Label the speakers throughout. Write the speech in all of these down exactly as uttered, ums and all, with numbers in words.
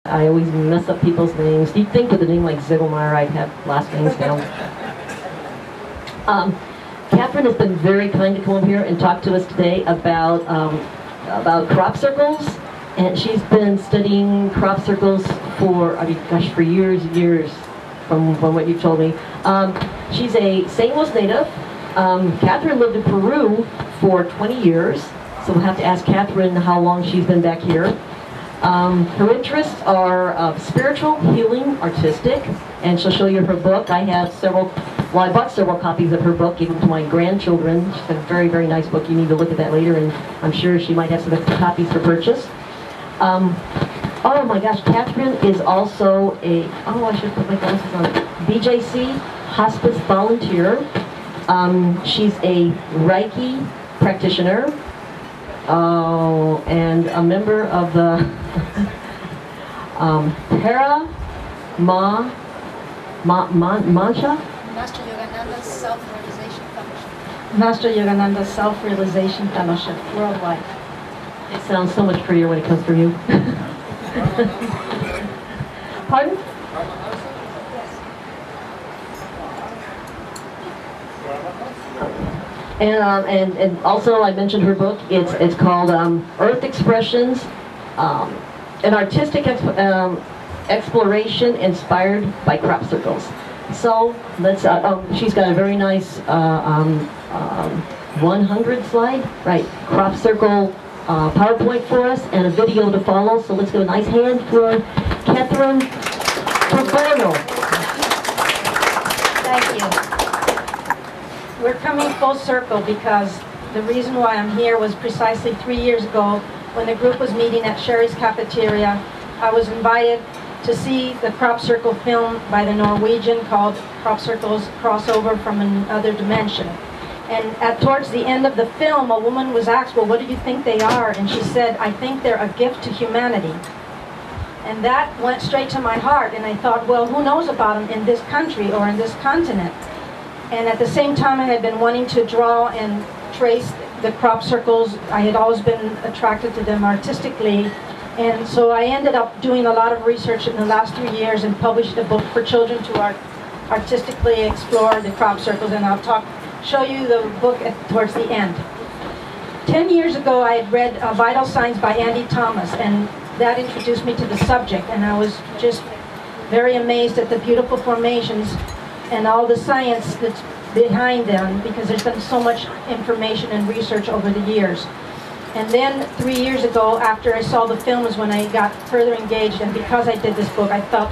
Speaker 1: I always mess up people's names. You'd think with a name like Ziegelmeyer I'd have last names down. um, Katherine has been very kind to come over here and talk to us today about um, about crop circles, and she's been studying crop circles for, I mean, gosh, for years and years, from, from what you told me. Um, she's a Saint Louis native. Um, Katherine lived in Peru for twenty years, so we'll have to ask Katherine how long she's been back here. Um, her interests are uh, spiritual, healing, artistic, and she'll show you her book. I have several, well, I bought several copies of her book, gave them to my grandchildren. She's got a very, very nice book. You need to look at that later, and I'm sure she might have some extra copies for purchase. Um, oh my gosh, Katherine is also a, oh, I should put my glasses on, B J C hospice volunteer. Um, she's a Reiki practitioner. Oh, and a member of the um, Para Ma, Ma, Ma Mancha?
Speaker 2: Master Yogananda's Self-Realization Fellowship.
Speaker 3: Master Yogananda's Self-Realization Fellowship, worldwide.
Speaker 1: It sounds so much prettier when it comes from you. Pardon? And, um, and and also I mentioned her book. It's it's called um, Earth Expressions, um, an artistic exp um, exploration inspired by crop circles. So let's. Uh, um, she's got a very nice uh, um, um, one hundred slide, right? Crop circle uh, PowerPoint for us, and a video to follow. So let's give a nice hand for Katherine Corgorno.
Speaker 3: Thank you. We're coming full circle because the reason why I'm here was precisely three years ago when the group was meeting at Sherry's Cafeteria. I was invited to see the crop circle film by the Norwegian called Crop Circles Crossover from Another Dimension. And at towards the end of the film, a woman was asked, well, what do you think they are? And she said, I think they're a gift to humanity. And that went straight to my heart, and I thought, well, who knows about them in this country or in this continent? And at the same time, I had been wanting to draw and trace the crop circles. I had always been attracted to them artistically. And so I ended up doing a lot of research in the last three years and published a book for children to art artistically explore the crop circles. And I'll talk, show you the book at, towards the end. Ten years ago, I had read uh, Vital Signs by Andy Thomas, and that introduced me to the subject. And I was just very amazed at the beautiful formations and all the science that's behind them, because there's been so much information and research over the years. And then three years ago, after I saw the film, is when I got further engaged, and because I did this book, I felt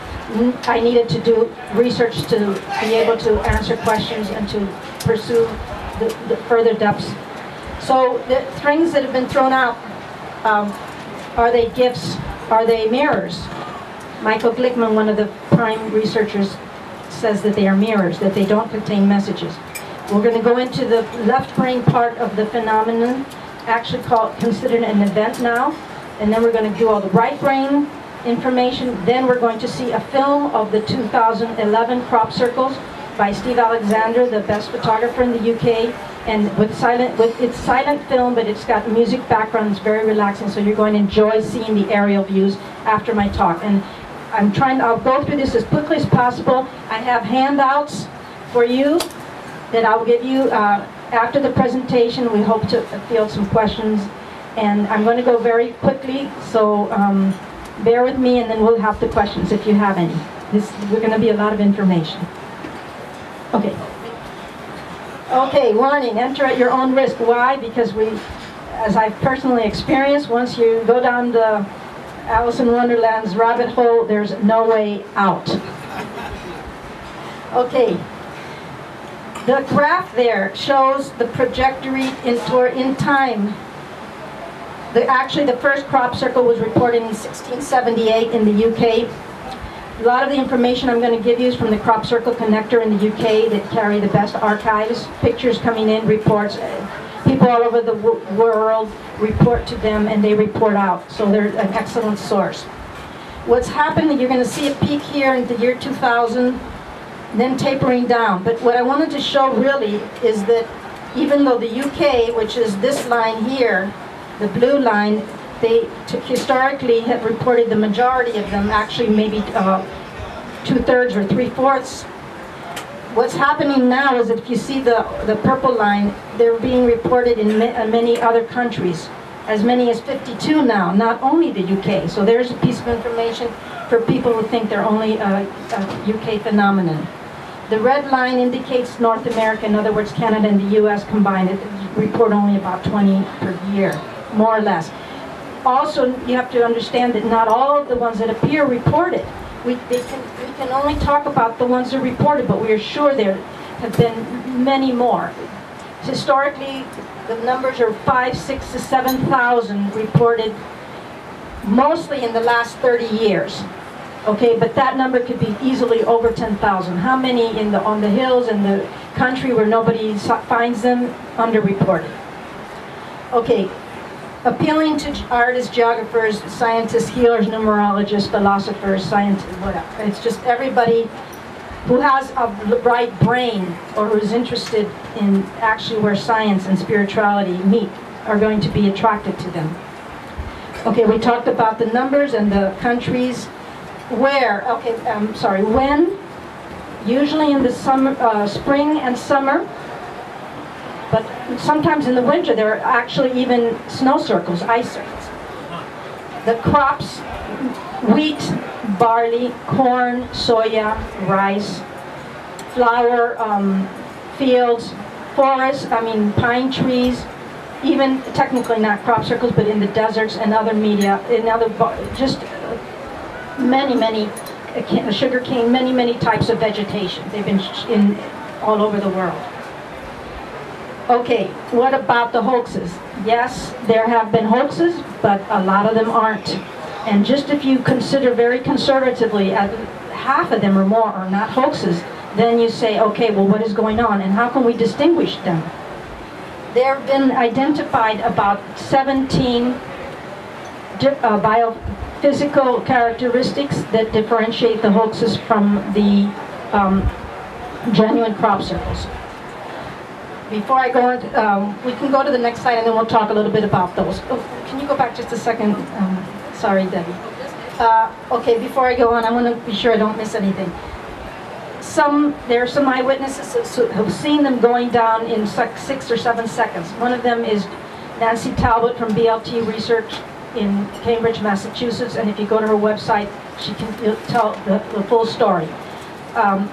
Speaker 3: I needed to do research to be able to answer questions and to pursue the, the further depths. So the things that have been thrown out, um, are they gifts? Are they mirrors? Michael Glickman, one of the prime researchers, says that they are mirrors, that they don't contain messages. We're going to go into the left brain part of the phenomenon, actually called, considered an event now, and then we're going to do all the right brain information. Then we're going to see a film of the two thousand eleven crop circles by Steve Alexander, the best photographer in the U K, and with silent, with it's silent film, but it's got music background. It's very relaxing, so you're going to enjoy seeing the aerial views after my talk. And I'm trying, I'll go through this as quickly as possible. I have handouts for you that I'll give you uh, after the presentation. We hope to field some questions. And I'm going to go very quickly, so um, bear with me, and then we'll have the questions if you have any. This, we're going to be a lot of information. Okay. Okay, warning, enter at your own risk. Why? Because we, as I've personally experienced, once you go down the Alice in Wonderland's rabbit hole, there's no way out. Okay. The graph there shows the trajectory in, in time. The, actually, the first crop circle was reported in sixteen seventy-eight in the U K. A lot of the information I'm going to give you is from the Crop Circle Connector in the U K that carry the best archives, pictures coming in, reports. People all over the world report to them, and they report out. So they're an excellent source. What's happened, you're going to see a peak here in the year two thousand, then tapering down. But what I wanted to show really is that even though the U K, which is this line here, the blue line, they t historically have reported the majority of them, actually maybe uh, two-thirds or three-fourths. What's happening now is that if you see the, the purple line, they're being reported in ma uh, many other countries, as many as fifty-two now, not only the U K. So there's a piece of information for people who think they're only a, a U K phenomenon. The red line indicates North America, in other words, Canada and the U S combined, it report only about twenty per year, more or less. Also, you have to understand that not all of the ones that appear reported. We, they can, we can only talk about the ones that are reported, but we are sure there have been many more. Historically, the numbers are five, six to seven thousand reported, mostly in the last thirty years. Okay, but that number could be easily over ten thousand. How many in the on the hills in the country where nobody finds them? Underreported. Okay. Appealing to artists, geographers, scientists, healers, numerologists, philosophers, scientists, whatever. It's just everybody who has a bright brain or who's interested in actually where science and spirituality meet are going to be attracted to them. Okay, we talked about the numbers and the countries. Where? Okay, I'm sorry, when? Usually in the summer, uh, spring and summer. But sometimes in the winter, there are actually even snow circles, ice circles. The crops, wheat, barley, corn, soya, rice, flower um, fields, forests, I mean pine trees, even technically not crop circles, but in the deserts and other media, in other, just many, many, uh, sugar cane, many, many types of vegetation. They've been in all over the world. Okay, what about the hoaxes? Yes, there have been hoaxes, but a lot of them aren't. And just if you consider very conservatively, uh, half of them or more are not hoaxes, then you say, okay, well, what is going on, and how can we distinguish them? There have been identified about seventeen uh, biophysical characteristics that differentiate the hoaxes from the um, genuine crop circles. Before I go into, um, we can go to the next slide and then we'll talk a little bit about those. Oh, can you go back just a second? Um, sorry, Debbie. Uh, okay, before I go on, I want to be sure I don't miss anything. Some, there are some eyewitnesses who have seen them going down in six or seven seconds. One of them is Nancy Talbot from B L T Research in Cambridge, Massachusetts, and if you go to her website, she can tell the, the full story. Um,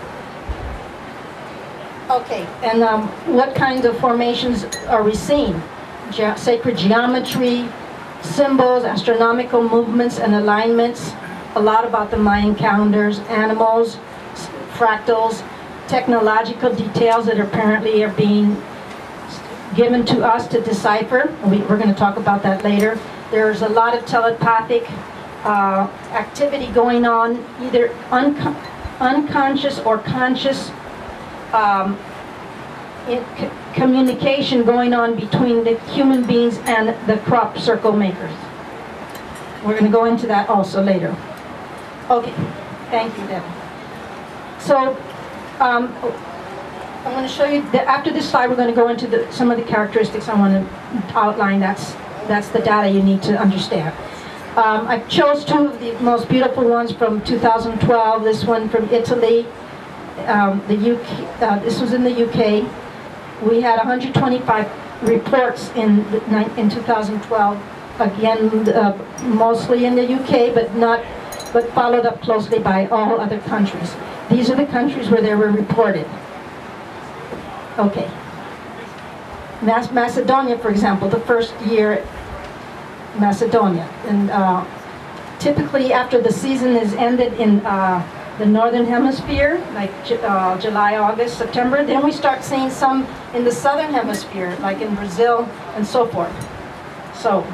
Speaker 3: Okay, and um, what kinds of formations are we seeing? Ge- sacred geometry, symbols, astronomical movements and alignments, a lot about the Mayan calendars, animals, fractals, technological details that apparently are being given to us to decipher. We, we're going to talk about that later. There's a lot of telepathic uh, activity going on, either unco- unconscious or conscious Um, in c communication going on between the human beings and the crop circle makers. We're going to go into that also later. Okay, thank you, Debbie. So, um, I'm going to show you, that after this slide, we're going to go into the, some of the characteristics I want to outline. That's, that's the data you need to understand. Um, I chose two of the most beautiful ones from two thousand twelve, this one from Italy. Um, the U K, uh, this was in the U K. We had one hundred twenty-five reports in the, in two thousand twelve. Again, uh, mostly in the U K, but not, but followed up closely by all other countries. These are the countries where they were reported. Okay. Mas Macedonia, for example, the first year, Macedonia, and uh, typically after the season is ended in. Uh, the northern hemisphere, like uh, July, August, September. Then we start seeing some in the southern hemisphere, like in Brazil and so forth. So,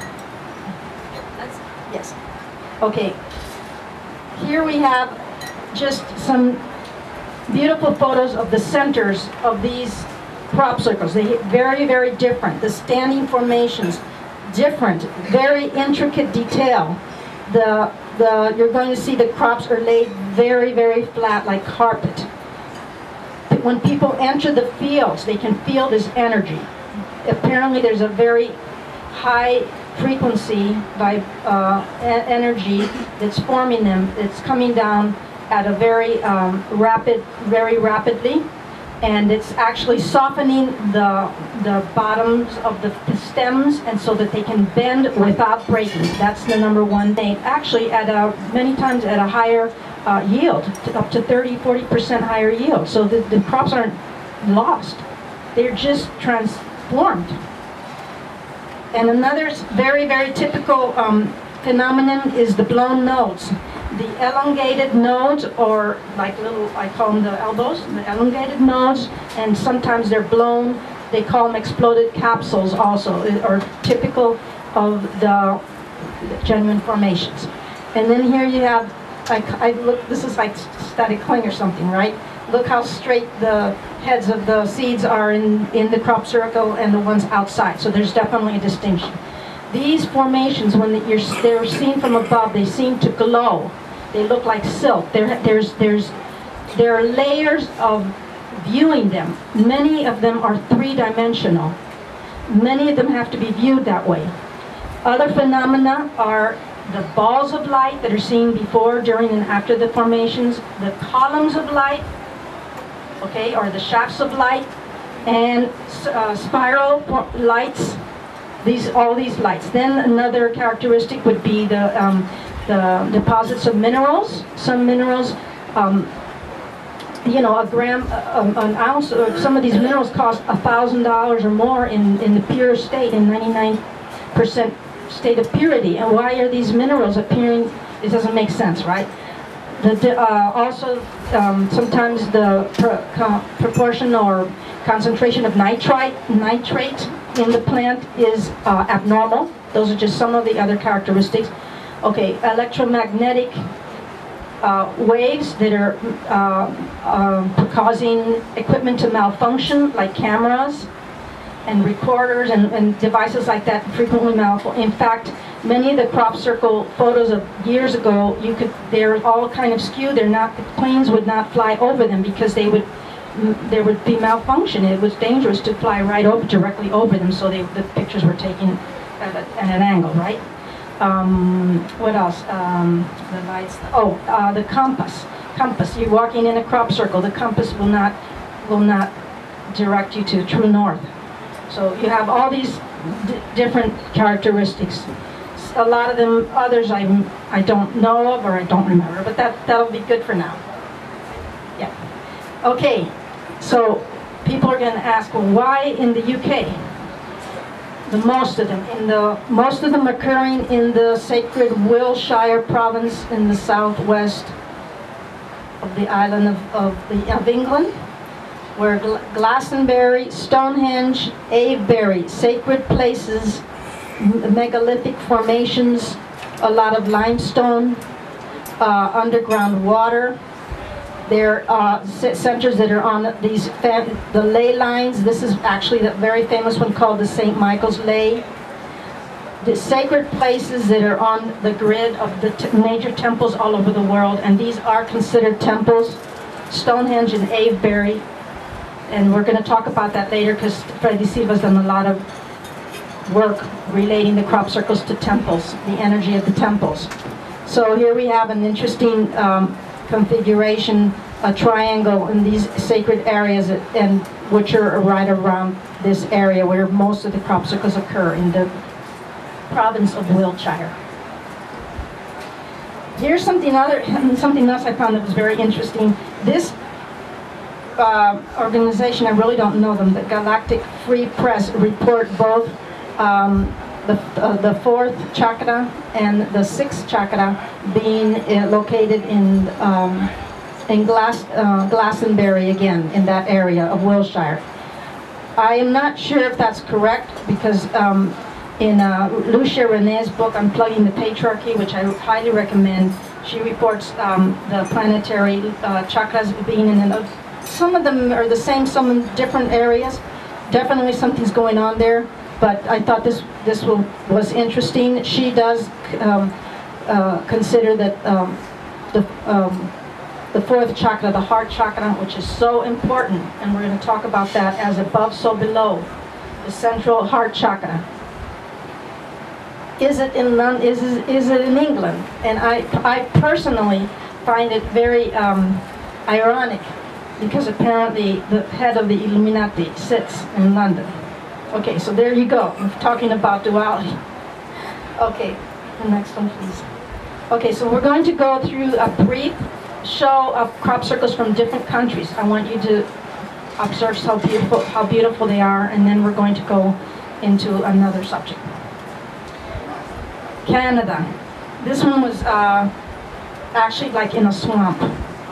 Speaker 3: yes. Okay. Here we have just some beautiful photos of the centers of these crop circles. They're very, very different. The standing formations, different, very intricate detail. The The, you're going to see the crops are laid very, very flat, like carpet. When people enter the fields, they can feel this energy. Apparently there's a very high frequency by uh, e energy that's forming them. It's coming down at a very um, rapid, very rapidly, and it's actually softening the the bottoms of the, the stems, and so that they can bend without breaking. That's the number one thing. Actually, at a many times at a higher uh, yield, up to thirty, forty percent higher yield. So the, the crops aren't lost; they're just transformed. And another very, very typical um, phenomenon is the blown nodes. The elongated nodes, or like little, I call them the elbows, the elongated nodes, and sometimes they're blown. They call them exploded capsules also, or typical of the genuine formations. And then here you have, I, I look, this is like static cling or something, right? Look how straight the heads of the seeds are in, in the crop circle and the ones outside. So there's definitely a distinction. These formations, when you're, they're seen from above, they seem to glow. They look like silk. There, there's, there's, there are layers of viewing them. Many of them are three-dimensional. Many of them have to be viewed that way. Other phenomena are the balls of light that are seen before, during, and after the formations, the columns of light, okay, or the shafts of light, and uh, spiral lights. These, all these lights. Then another characteristic would be the, um, the deposits of minerals. Some minerals, um, you know, a gram, uh, an ounce of some of these minerals cost a thousand dollars or more in, in the pure state, in ninety-nine percent state of purity. And why are these minerals appearing? It doesn't make sense, right? The, uh, also, um, sometimes the pro proportion or concentration of nitrite, nitrate in the plant is uh, abnormal. Those are just some of the other characteristics. Okay, electromagnetic uh, waves that are uh, uh, causing equipment to malfunction, like cameras and recorders and, and devices like that frequently malfunction. In fact, many of the crop circle photos of years ago, you could, they're all kind of skewed. They're not, the planes would not fly over them because they would, there would be malfunction. It was dangerous to fly right over, directly over them, so they, the pictures were taken at, a, at an angle, right? Um, what else? Um, the lights. Oh, uh, the compass. Compass. You're walking in a crop circle. The compass will not will not direct you to true north. So you have all these d different characteristics. A lot of them, others I I don't know of or I don't remember, but that that'll be good for now. Yeah. Okay. So people are going to ask, well, why in the U K? The most of them, in the most of them occurring in the sacred Wiltshire province in the southwest of the island of of, the, of England, where Gl Glastonbury, Stonehenge, Avebury, sacred places, megalithic formations, a lot of limestone, uh, underground water. There are centers that are on these fam the ley lines. This is actually the very famous one called the Saint Michael's Ley. The sacred places that are on the grid of the t major temples all over the world, and these are considered temples. Stonehenge and Avebury, and we're going to talk about that later because Freddy Silva's done a lot of work relating the crop circles to temples, the energy of the temples. So here we have an interesting um, configuration, a triangle in these sacred areas, and which are right around this area where most of the crop circles occur in the province of Wiltshire. Here's something other, something else I found that was very interesting. This uh, organization, I really don't know them, the Galactic Free Press, report both um, the, uh, the fourth chakra and the sixth chakra being uh, located in um, in Glass, uh, Glastonbury, again, in that area of Wiltshire. I am not sure if that's correct because um, in uh, Lucia Renee's book, Unplugging the Patriarchy, which I highly recommend, she reports um, the planetary uh, chakras being in, and some of them are the same, some in different areas. Definitely something's going on there, but I thought this, this will, was interesting. She does um, uh, consider that um, the um, the fourth chakra, the heart chakra, which is so important, and we're going to talk about that as above, so below, the central heart chakra. is it in Lon- is, is, is it in England? And I, I personally find it very um, ironic, because apparently the head of the Illuminati sits in London. Okay, so there you go. I'm talking about duality. Okay, the next one, please. Okay, so we're going to go through a brief show of crop circles from different countries. I want you to observe how beautiful, how beautiful they are, and then we're going to go into another subject. Canada. This one was uh, actually like in a swamp.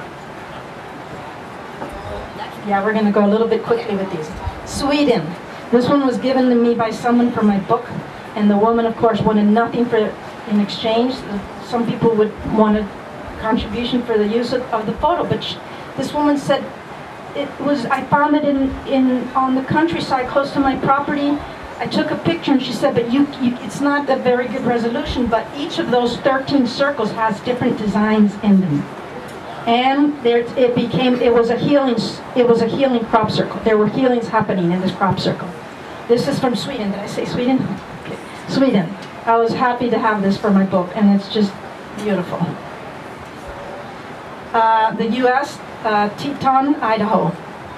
Speaker 3: Yeah, we're going to go a little bit quickly with these. Sweden. This one was given to me by someone for my book, and the woman, of course, wanted nothing for in exchange. Some people would want a contribution for the use of, of the photo, but she, this woman said, it was, I found it in, in on the countryside close to my property. I took a picture, and she said, but you, you, it's not a very good resolution, but each of those thirteen circles has different designs in them. And there, it became, it was a healing, it was a healing crop circle. There were healings happening in this crop circle. This is from Sweden. Did I say Sweden? Okay. Sweden. I was happy to have this for my book, and it's just beautiful. Uh, the U S, uh, Teton, Idaho.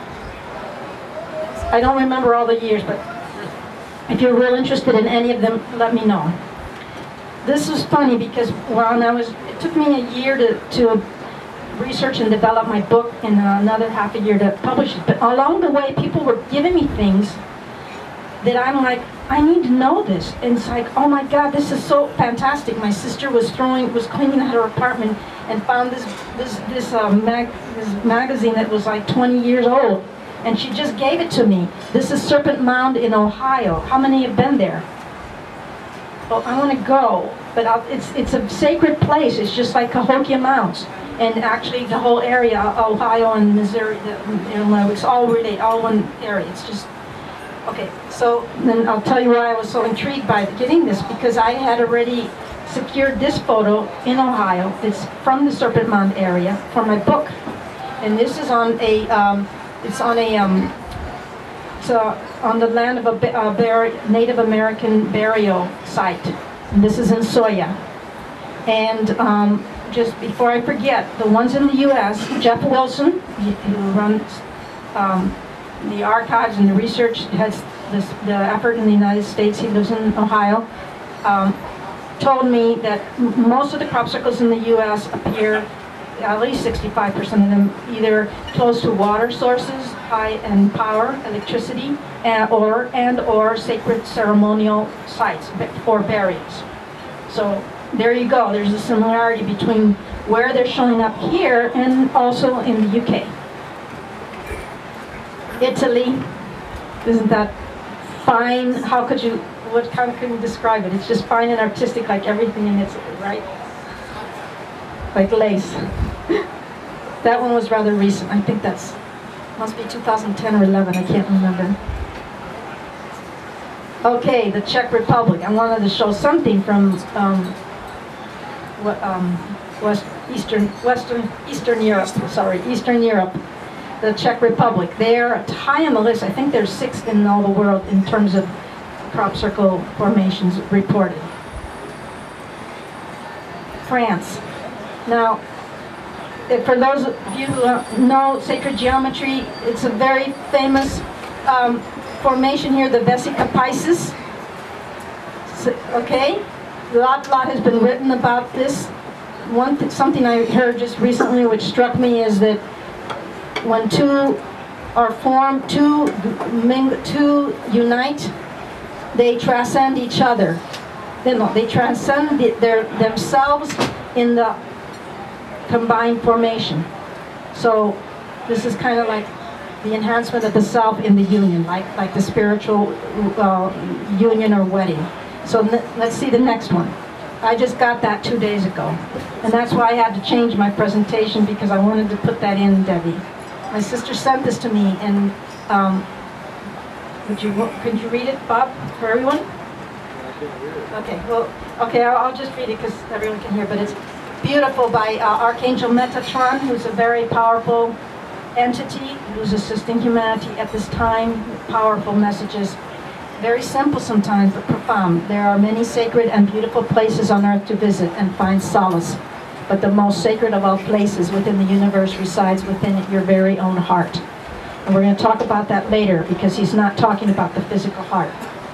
Speaker 3: I don't remember all the years, but if you're real interested in any of them, let me know. This was funny because when I was, it took me a year to, to research and develop my book, and another half a year to publish it. But along the way, people were giving me things that I'm like, I need to know this. And it's like, oh my God, this is so fantastic. My sister was throwing, was cleaning out her apartment and found this this this, uh, mag, this magazine that was like twenty years old, and she just gave it to me. This is Serpent Mound in Ohio. How many have been there? Well, I want to go, but I'll, it's it's a sacred place. It's just like Cahokia Mounds. And actually, the whole area, Ohio and Missouri, the, Illinois, it's all related, all one area. It's just, okay. So then I'll tell you why I was so intrigued by getting this, because I had already secured this photo in Ohio. It's from the Serpent Mound area for my book, and this is on a, um, it's on a, um, it's a, on the land of a, a bur Native American burial site, and this is in Soya, and. Um, Just before I forget, the ones in the U S, Jeff Wilson, who runs um, the archives and the research, has this, the effort in the United States, he lives in Ohio, um, told me that m most of the crop circles in the U S appear, at least sixty-five percent of them, either close to water sources, high in power, electricity, and or, and or sacred ceremonial sites or burials. So there you go. There's a similarity between where they're showing up here and also in the U K. Italy. Isn't that fine? How could you, what kind of can you describe it? It's just fine and artistic, like everything in Italy, right? Like lace. That one was rather recent. I think that's, must be two thousand ten or eleven. I can't remember. Okay, the Czech Republic. I wanted to show something from um, what, um, West, Eastern, Western, Eastern Europe, sorry, Eastern Europe, the Czech Republic. They're high on the list. I think they're sixth in all the world in terms of crop circle formations reported. France. Now, for those of you who know sacred geometry, it's a very famous um, formation here, the Vesica Pisces. So, okay? A lot, lot has been written about this. One th something I heard just recently which struck me is that when two are formed, two, ming two unite, they transcend each other. They, no, they transcend the, their, themselves in the combined formation. So this is kind of like the enhancement of the self in the union, like, like the spiritual uh, union or wedding. So let's see the next one. I just got that two days ago. And that's why I had to change my presentation, because I wanted to put that in, Debbie. My sister sent this to me, and um, would you, could you read it, Bob, for everyone? Okay, well, okay, I'll, I'll just read it because everyone can hear, but it's beautiful by uh, Archangel Metatron, who's a very powerful entity who's assisting humanity at this time with powerful messages. Very simple sometimes, but profound. There are many sacred and beautiful places on earth to visit and find solace. But the most sacred of all places within the universe resides within your very own heart. And we're going to talk about that later, because he's not talking about the physical heart.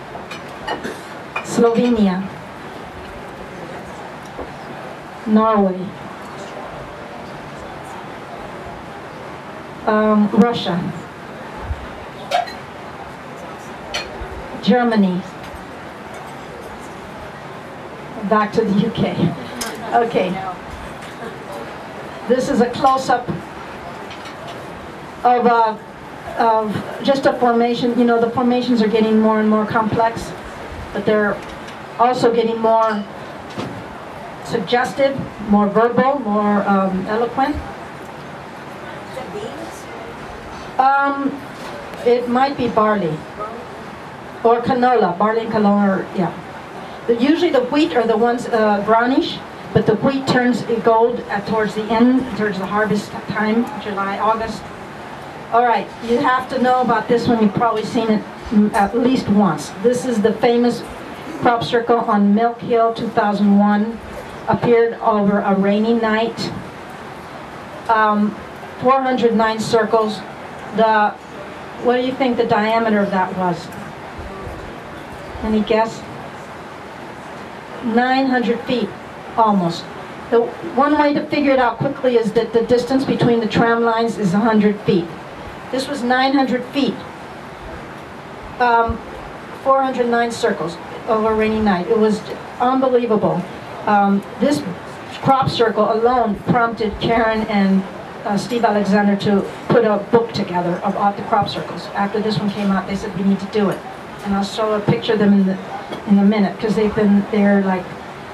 Speaker 3: Slovenia. Norway. Um, Russia. Germany. Back to the U K. Okay. This is a close-up of, uh, of just a formation. You know, the formations are getting more and more complex, but they're also getting more suggestive, more verbal, more um, eloquent.
Speaker 2: Is that beans?
Speaker 3: Um, it might be barley. Or canola, barley and canola, yeah. The, usually the wheat are the ones uh, brownish, but the wheat turns gold at, towards the end, towards the harvest time, July, August. All right, you have to know about this one. You've probably seen it at least once. This is the famous crop circle on Milk Hill, two thousand one. Appeared over a rainy night. Um, four hundred nine circles. The, what do you think the diameter of that was? Any guess? nine hundred feet, almost. The one way to figure it out quickly is that the distance between the tram lines is one hundred feet. This was nine hundred feet. Um, four hundred nine circles over a rainy night. It was unbelievable. Um, this crop circle alone prompted Karen and uh, Steve Alexander to put a book together of all the crop circles. After this one came out, they said, we need to do it. And I'll show a picture of them in, the, in a minute, because they've been, they're like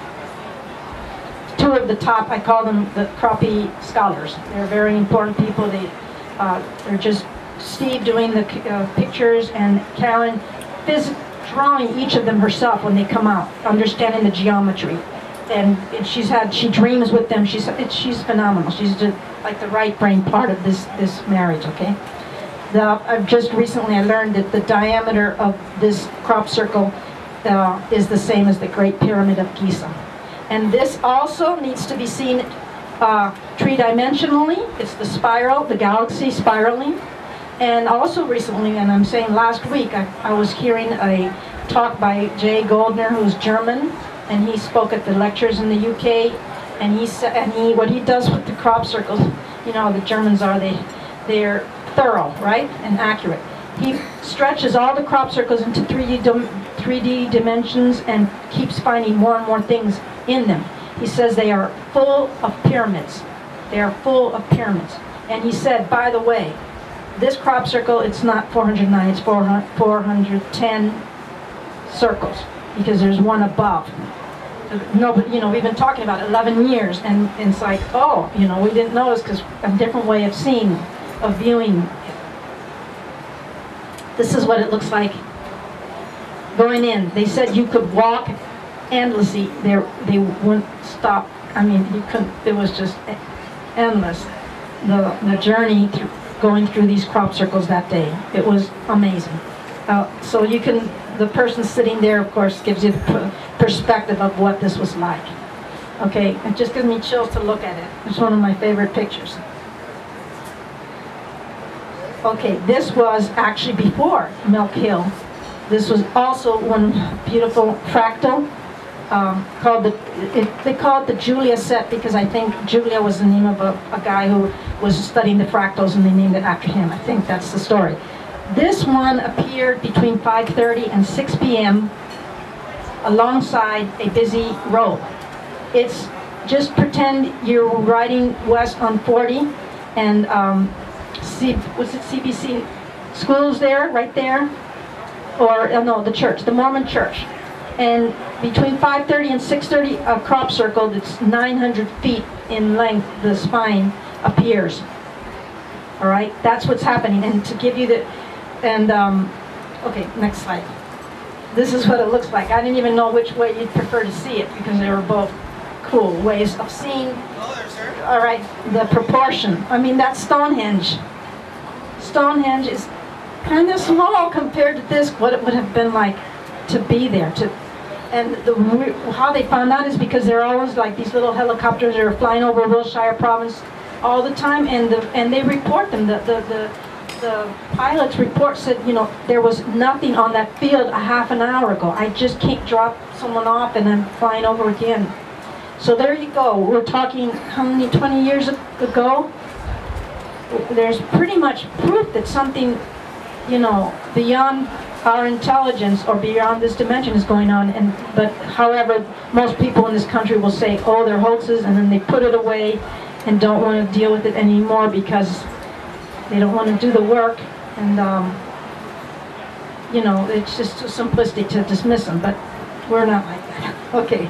Speaker 3: two of the top, I call them the crappie scholars. They're very important people. They, uh, they're just Steve doing the uh, pictures and Karen phys drawing each of them herself when they come out, understanding the geometry. And, and she's had, she dreams with them. She's, it, she's phenomenal. She's just like the right brain part of this, this marriage, okay? The, I've just recently I learned that the diameter of this crop circle uh, is the same as the Great Pyramid of Giza. And this also needs to be seen uh, three-dimensionally. It's the spiral, the galaxy spiraling. And also recently, and I'm saying last week, I, I was hearing a talk by Jay Goldner, who's German, and he spoke at the lectures in the U K. And he said, and he, what he does with the crop circles, you know how the Germans are, they, they're thorough, right, and accurate. He stretches all the crop circles into three D, three D dimensions and keeps finding more and more things in them. He says they are full of pyramids. They are full of pyramids. And he said, by the way, this crop circle, it's not four hundred nine, it's four hundred ten circles, because there's one above. No, but you know, we've been talking about eleven years, and, and it's like, oh, you know, we didn't notice because a different way of seeing, of viewing. This is what it looks like going in. They said you could walk endlessly. There, they wouldn't stop. I mean, you couldn't. It was just endless. The the journey through, going through these crop circles that day. It was amazing. Uh, so you can. The person sitting there, of course, gives you the perspective of what this was like. Okay, it just gives me chills to look at it. It's one of my favorite pictures. Okay, this was actually before Milk Hill. This was also one beautiful fractal um, called the, it, they call it the Julia set because I think Julia was the name of a, a guy who was studying the fractals and they named it after him. I think that's the story. This one appeared between five thirty and six p m alongside a busy road. It's just pretend you're riding west on forty and um, C, was it C B C schools there, right there? Or, uh, no, the church, the Mormon church. And between five thirty and six thirty, a crop circle that's nine hundred feet in length, the spine appears. All right, that's what's happening. And to give you the, and, um, okay, next slide. This is what it looks like. I didn't even know which way you'd prefer to see it because they were both cool ways of seeing. All right, the proportion. I mean, that's Stonehenge. Stonehenge is kind of small compared to this, what it would have been like to be there. To, and the, how they found out is because there are always like these little helicopters that are flying over Wiltshire province all the time, and the and they report them. The the the, the pilots report said, you know, there was nothing on that field a half an hour ago. I just can't drop someone off and I'm flying over again. So there you go. We're talking how many, twenty years ago? There's pretty much proof that something, you know, beyond our intelligence or beyond this dimension is going on. And but however, most people in this country will say, oh, they're hoaxes, and then they put it away and don't want to deal with it anymore because they don't want to do the work. And um, you know, it's just too simplistic to dismiss them. But we're not like that. Okay.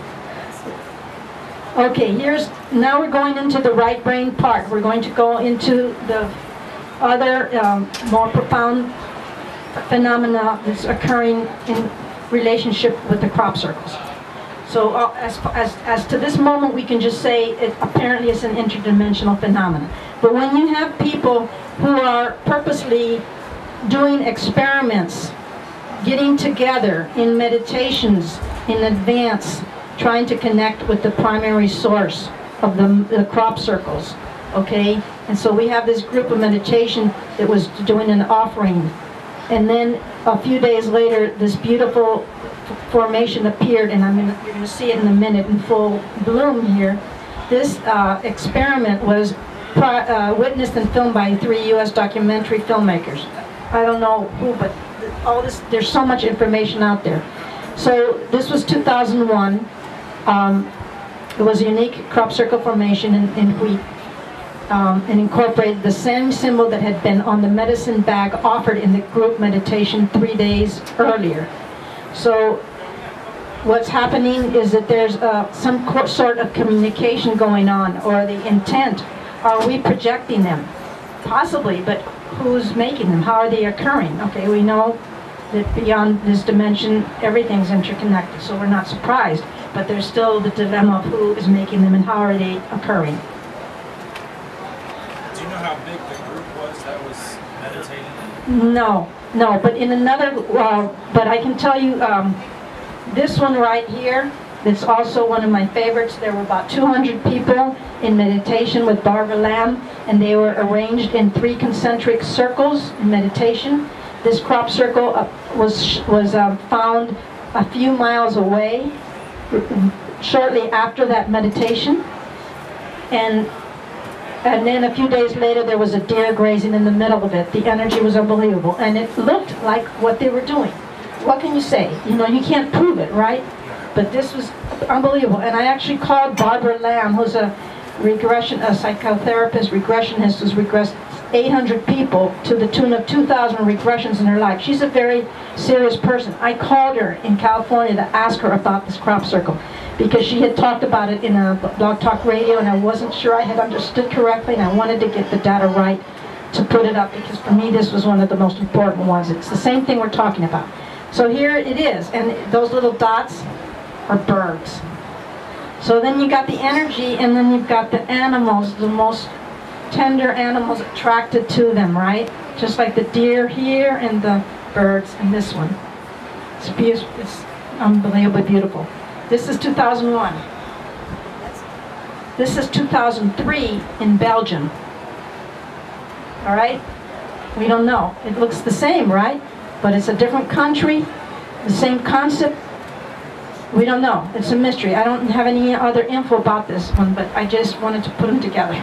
Speaker 3: Okay, here's, now we're going into the right brain part. We're going to go into the other um, more profound phenomena that's occurring in relationship with the crop circles. So uh, as, as, as to this moment, we can just say it apparently it's an interdimensional phenomenon. But when you have people who are purposely doing experiments, getting together in meditations in advance, trying to connect with the primary source of the, the crop circles, okay? And so we have this group of meditation that was doing an offering. And then a few days later, this beautiful formation appeared, and I'm gonna, you're going to see it in a minute in full bloom here. This uh, experiment was pri uh, witnessed and filmed by three U S documentary filmmakers. I don't know who, but all this, there's so much information out there. So this was two thousand one. Um, it was a unique crop circle formation in, in wheat, um, and incorporated the same symbol that had been on the medicine bag offered in the group meditation three days earlier. So what's happening is that there's uh, some sort of communication going on, or the intent. Are we projecting them? Possibly, but who's making them? How are they occurring? Okay, we know that beyond this dimension, everything's interconnected, so we're not surprised. But there's still the dilemma of who is making them and how are they occurring.
Speaker 4: Do you know how big the group was that was meditating?
Speaker 3: No, no, but in another, uh, but I can tell you, um, this one right here, that's also one of my favorites. There were about two hundred people in meditation with Barbara Lamb, and they were arranged in three concentric circles in meditation. This crop circle uh, was, was um, found a few miles away shortly after that meditation, and and then a few days later there was a deer grazing in the middle of it. The energy was unbelievable, and it looked like what they were doing. What can you say? You know, you can't prove it, right? But this was unbelievable. And I actually called Barbara Lamb, who's a regression, a psychotherapist, regressionist, who's regressed eight hundred people to the tune of two thousand regressions in her life. She's a very serious person. I called her in California to ask her about this crop circle because she had talked about it in a Blog Talk Radio, and I wasn't sure I had understood correctly, and I wanted to get the data right to put it up, because for me this was one of the most important ones. It's the same thing we're talking about. So here it is, and those little dots are birds. So then you got the energy, and then you've got the animals, the most tender animals attracted to them, right? Just like the deer here and the birds in this one. It's beautiful. It's unbelievably beautiful. This is two thousand one. This is two thousand three in Belgium. All right? We don't know. It looks the same, right? But it's a different country, the same concept. We don't know. It's a mystery. I don't have any other info about this one, but I just wanted to put them together.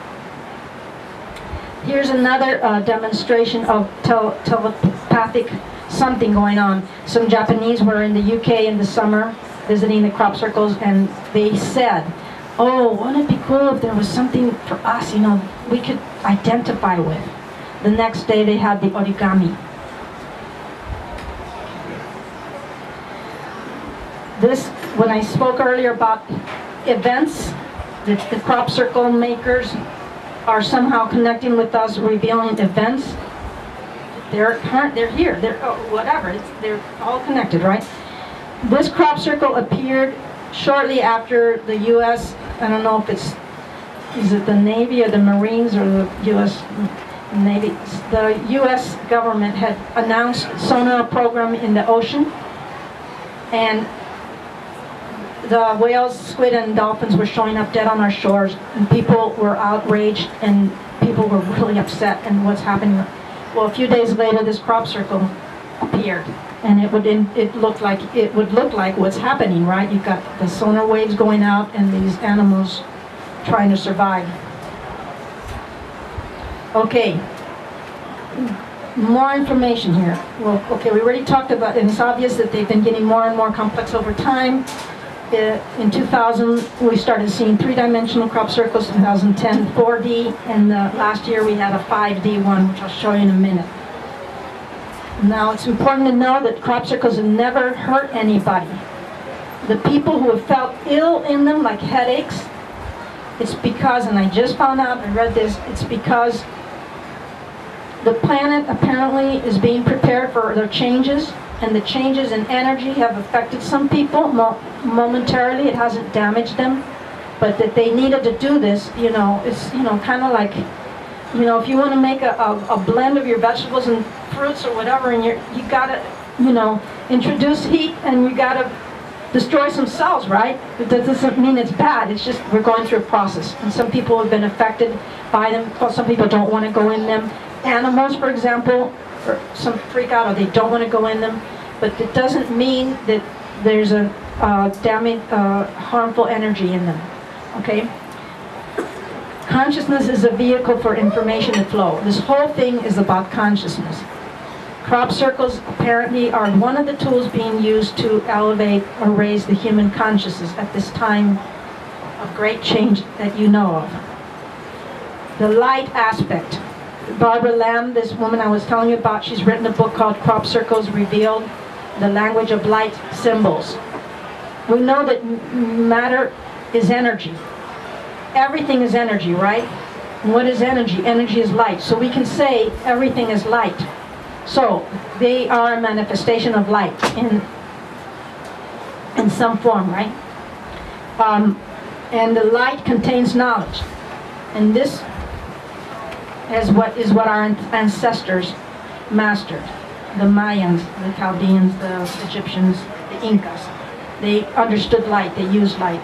Speaker 3: Here's another uh, demonstration of tel telepathic something going on. Some Japanese were in the U K in the summer visiting the crop circles, and they said, oh, wouldn't it be cool if there was something for us, you know, we could identify with. The next day they had the origami. This, when I spoke earlier about events, the, the crop circle makers are somehow connecting with us, revealing events. They're they're here. They're oh, whatever. It's, they're all connected, right? This crop circle appeared shortly after the U S I don't know if it's is it the Navy or the Marines or the U S Navy, the U S government had announced sonar program in the ocean, and the whales, squid, and dolphins were showing up dead on our shores, and people were outraged, and people were really upset and what's happening. Well, a few days later, this crop circle appeared, and it would in, it looked like it would look like what's happening, right? You've got the sonar waves going out, and these animals trying to survive. Okay, more information here. Well, okay, we already talked about it, and it's obvious that they've been getting more and more complex over time. In two thousand, we started seeing three-dimensional crop circles, two thousand ten four D, and uh, last year we had a five D one, which I'll show you in a minute. Now, it's important to know that crop circles have never hurt anybody. The people who have felt ill in them, like headaches, it's because, and I just found out, I read this, it's because the planet apparently is being prepared for their changes, and the changes in energy have affected some people mo momentarily. It hasn't damaged them, but that they needed to do this, you know, it's, you know, kind of like, you know, if you want to make a, a, a blend of your vegetables and fruits or whatever, and you're, you gotta, you know, introduce heat, and you gotta destroy some cells, right? But that doesn't mean it's bad. It's just we're going through a process, and some people have been affected by them. Well, some people don't want to go in them. Animals, for example, or some freak out, or they don't want to go in them. But it doesn't mean that there's a uh, damage, uh, harmful energy in them. Okay. Consciousness is a vehicle for information to flow. This whole thing is about consciousness. Crop circles apparently are one of the tools being used to elevate or raise the human consciousness at this time of great change that you know of. The light aspect. Barbara Lamb, this woman I was telling you about, she's written a book called Crop Circles Revealed, The Language of Light Symbols. We know that matter is energy. Everything is energy, right? And what is energy? Energy is light. So we can say everything is light. So they are a manifestation of light in, in some form, right? Um, and the light contains knowledge. And this is what is what our ancestors mastered. The Mayans, the Chaldeans, the Egyptians, the Incas. They understood light. They used light.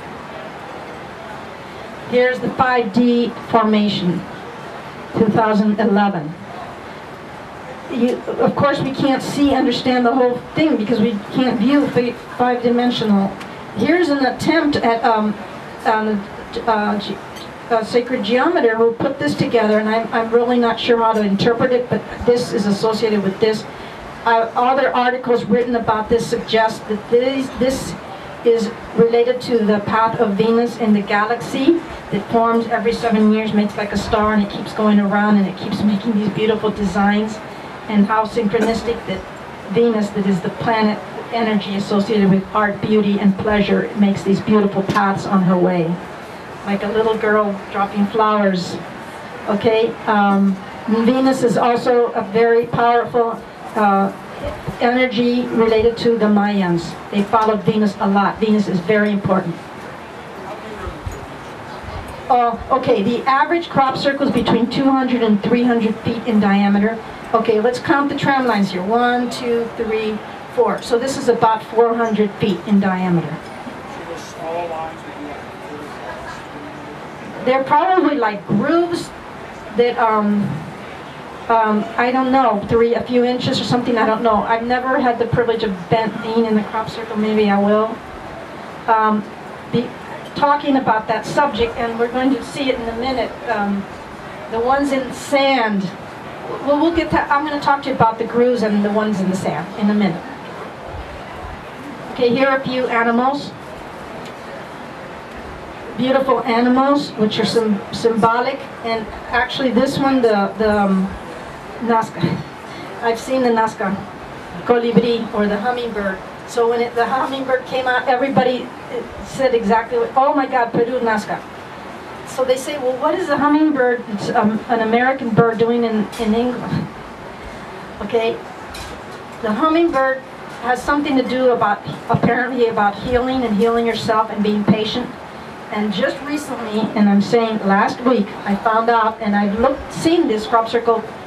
Speaker 3: Here's the five D formation, two thousand eleven. You, of course, we can't see, understand the whole thing because we can't view five-dimensional. Here's an attempt at um, um, uh, ge uh, sacred geometer who put this together, and I'm, I'm really not sure how to interpret it, but this is associated with this. Uh, other articles written about this suggest that this, this is related to the path of Venus in the galaxy that forms every seven years, makes like a star, and it keeps going around, and it keeps making these beautiful designs. And how synchronistic that Venus, that is the planet energy associated with art, beauty, and pleasure, makes these beautiful paths on her way. Like a little girl dropping flowers. Okay? Um, Venus is also a very powerful uh, energy related to the Mayans. They followed Venus a lot. Venus is very important. Uh, okay, the average crop circle is between two hundred and three hundred feet in diameter. Okay, let's count the tram lines here. One, two, three, four. So this is about four hundred feet in diameter. They're probably like grooves that, um, um, I don't know, three, a few inches or something, I don't know. I've never had the privilege of being in the crop circle, maybe I will. Um, be talking about that subject, and we're going to see it in a minute. Um, the ones in sand. Well, we'll get that. I'm going to talk to you about the grooves and the ones in the sand in a minute. Okay, here are a few animals. Beautiful animals, which are some symbolic. And actually, this one, the the um, Nazca. I've seen the Nazca colibri or the hummingbird. So when it, the hummingbird came out, everybody said exactly what. Oh my God, Peru Nazca. So they say, well, what is a hummingbird, it's, um, an American bird, doing in, in England? Okay, the hummingbird has something to do about, apparently about healing and healing yourself and being patient. And just recently, and I'm saying last week, I found out, and I've looked, seen this crop circle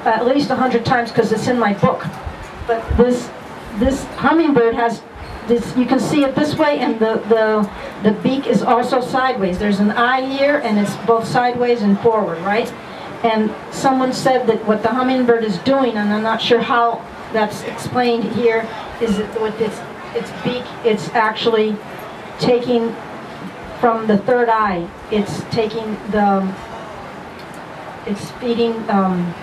Speaker 3: at least a hundred times because it's in my book. But this this hummingbird has this. You can see it this way, and the the the beak is also sideways. There's an eye here, and it's both sideways and forward, right? And someone said that what the hummingbird is doing, and I'm not sure how that's explained here, is that with its its beak, it's actually taking from the third eye. It's taking the it's feeding um,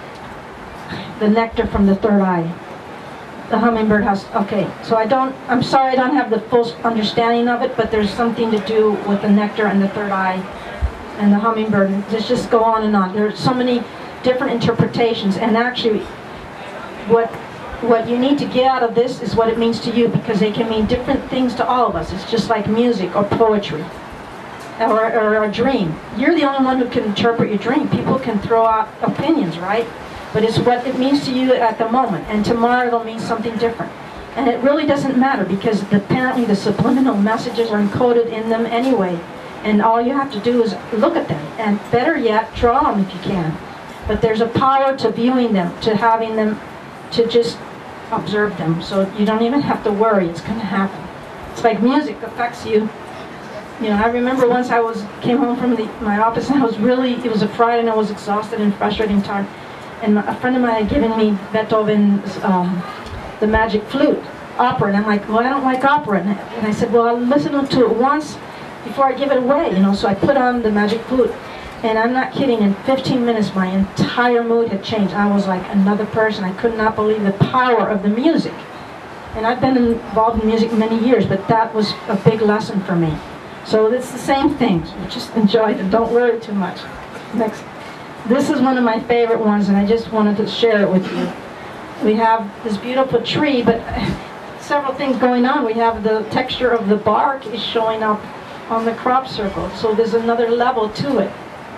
Speaker 3: the nectar from the third eye. The hummingbird has, okay, so I don't, I'm sorry I don't have the full understanding of it, but there's something to do with the nectar and the third eye and the hummingbird. Let's just go on and on. There's so many different interpretations, and actually what what you need to get out of this is what it means to you, because they can mean different things to all of us. It's just like music or poetry or, or a dream. You're the only one who can interpret your dream. People can throw out opinions, right? But it's what it means to you at the moment, and tomorrow it'll mean something different. And it really doesn't matter, because apparently the subliminal messages are encoded in them anyway, and all you have to do is look at them, and better yet, draw them if you can. But there's a power to viewing them, to having them, to just observe them, so you don't even have to worry, it's going to happen. It's like music affects you. You know, I remember once I was came home from the, my office, and I was really, it was a Friday, and I was exhausted and frustrated and tired. And a friend of mine had given me Beethoven's um, The Magic Flute opera, and I'm like, well, I don't like opera. And I said, well, I'll listen to it once before I give it away, you know. So I put on The Magic Flute, and I'm not kidding, in fifteen minutes my entire mood had changed. I was like another person. I could not believe the power of the music. And I've been involved in music many years, but that was a big lesson for me. So it's the same thing. So just enjoy it and don't worry too much. Next. This is one of my favorite ones, and I just wanted to share it with you. We have this beautiful tree, but several things going on. We have the texture of the bark is showing up on the crop circle, so there's another level to it.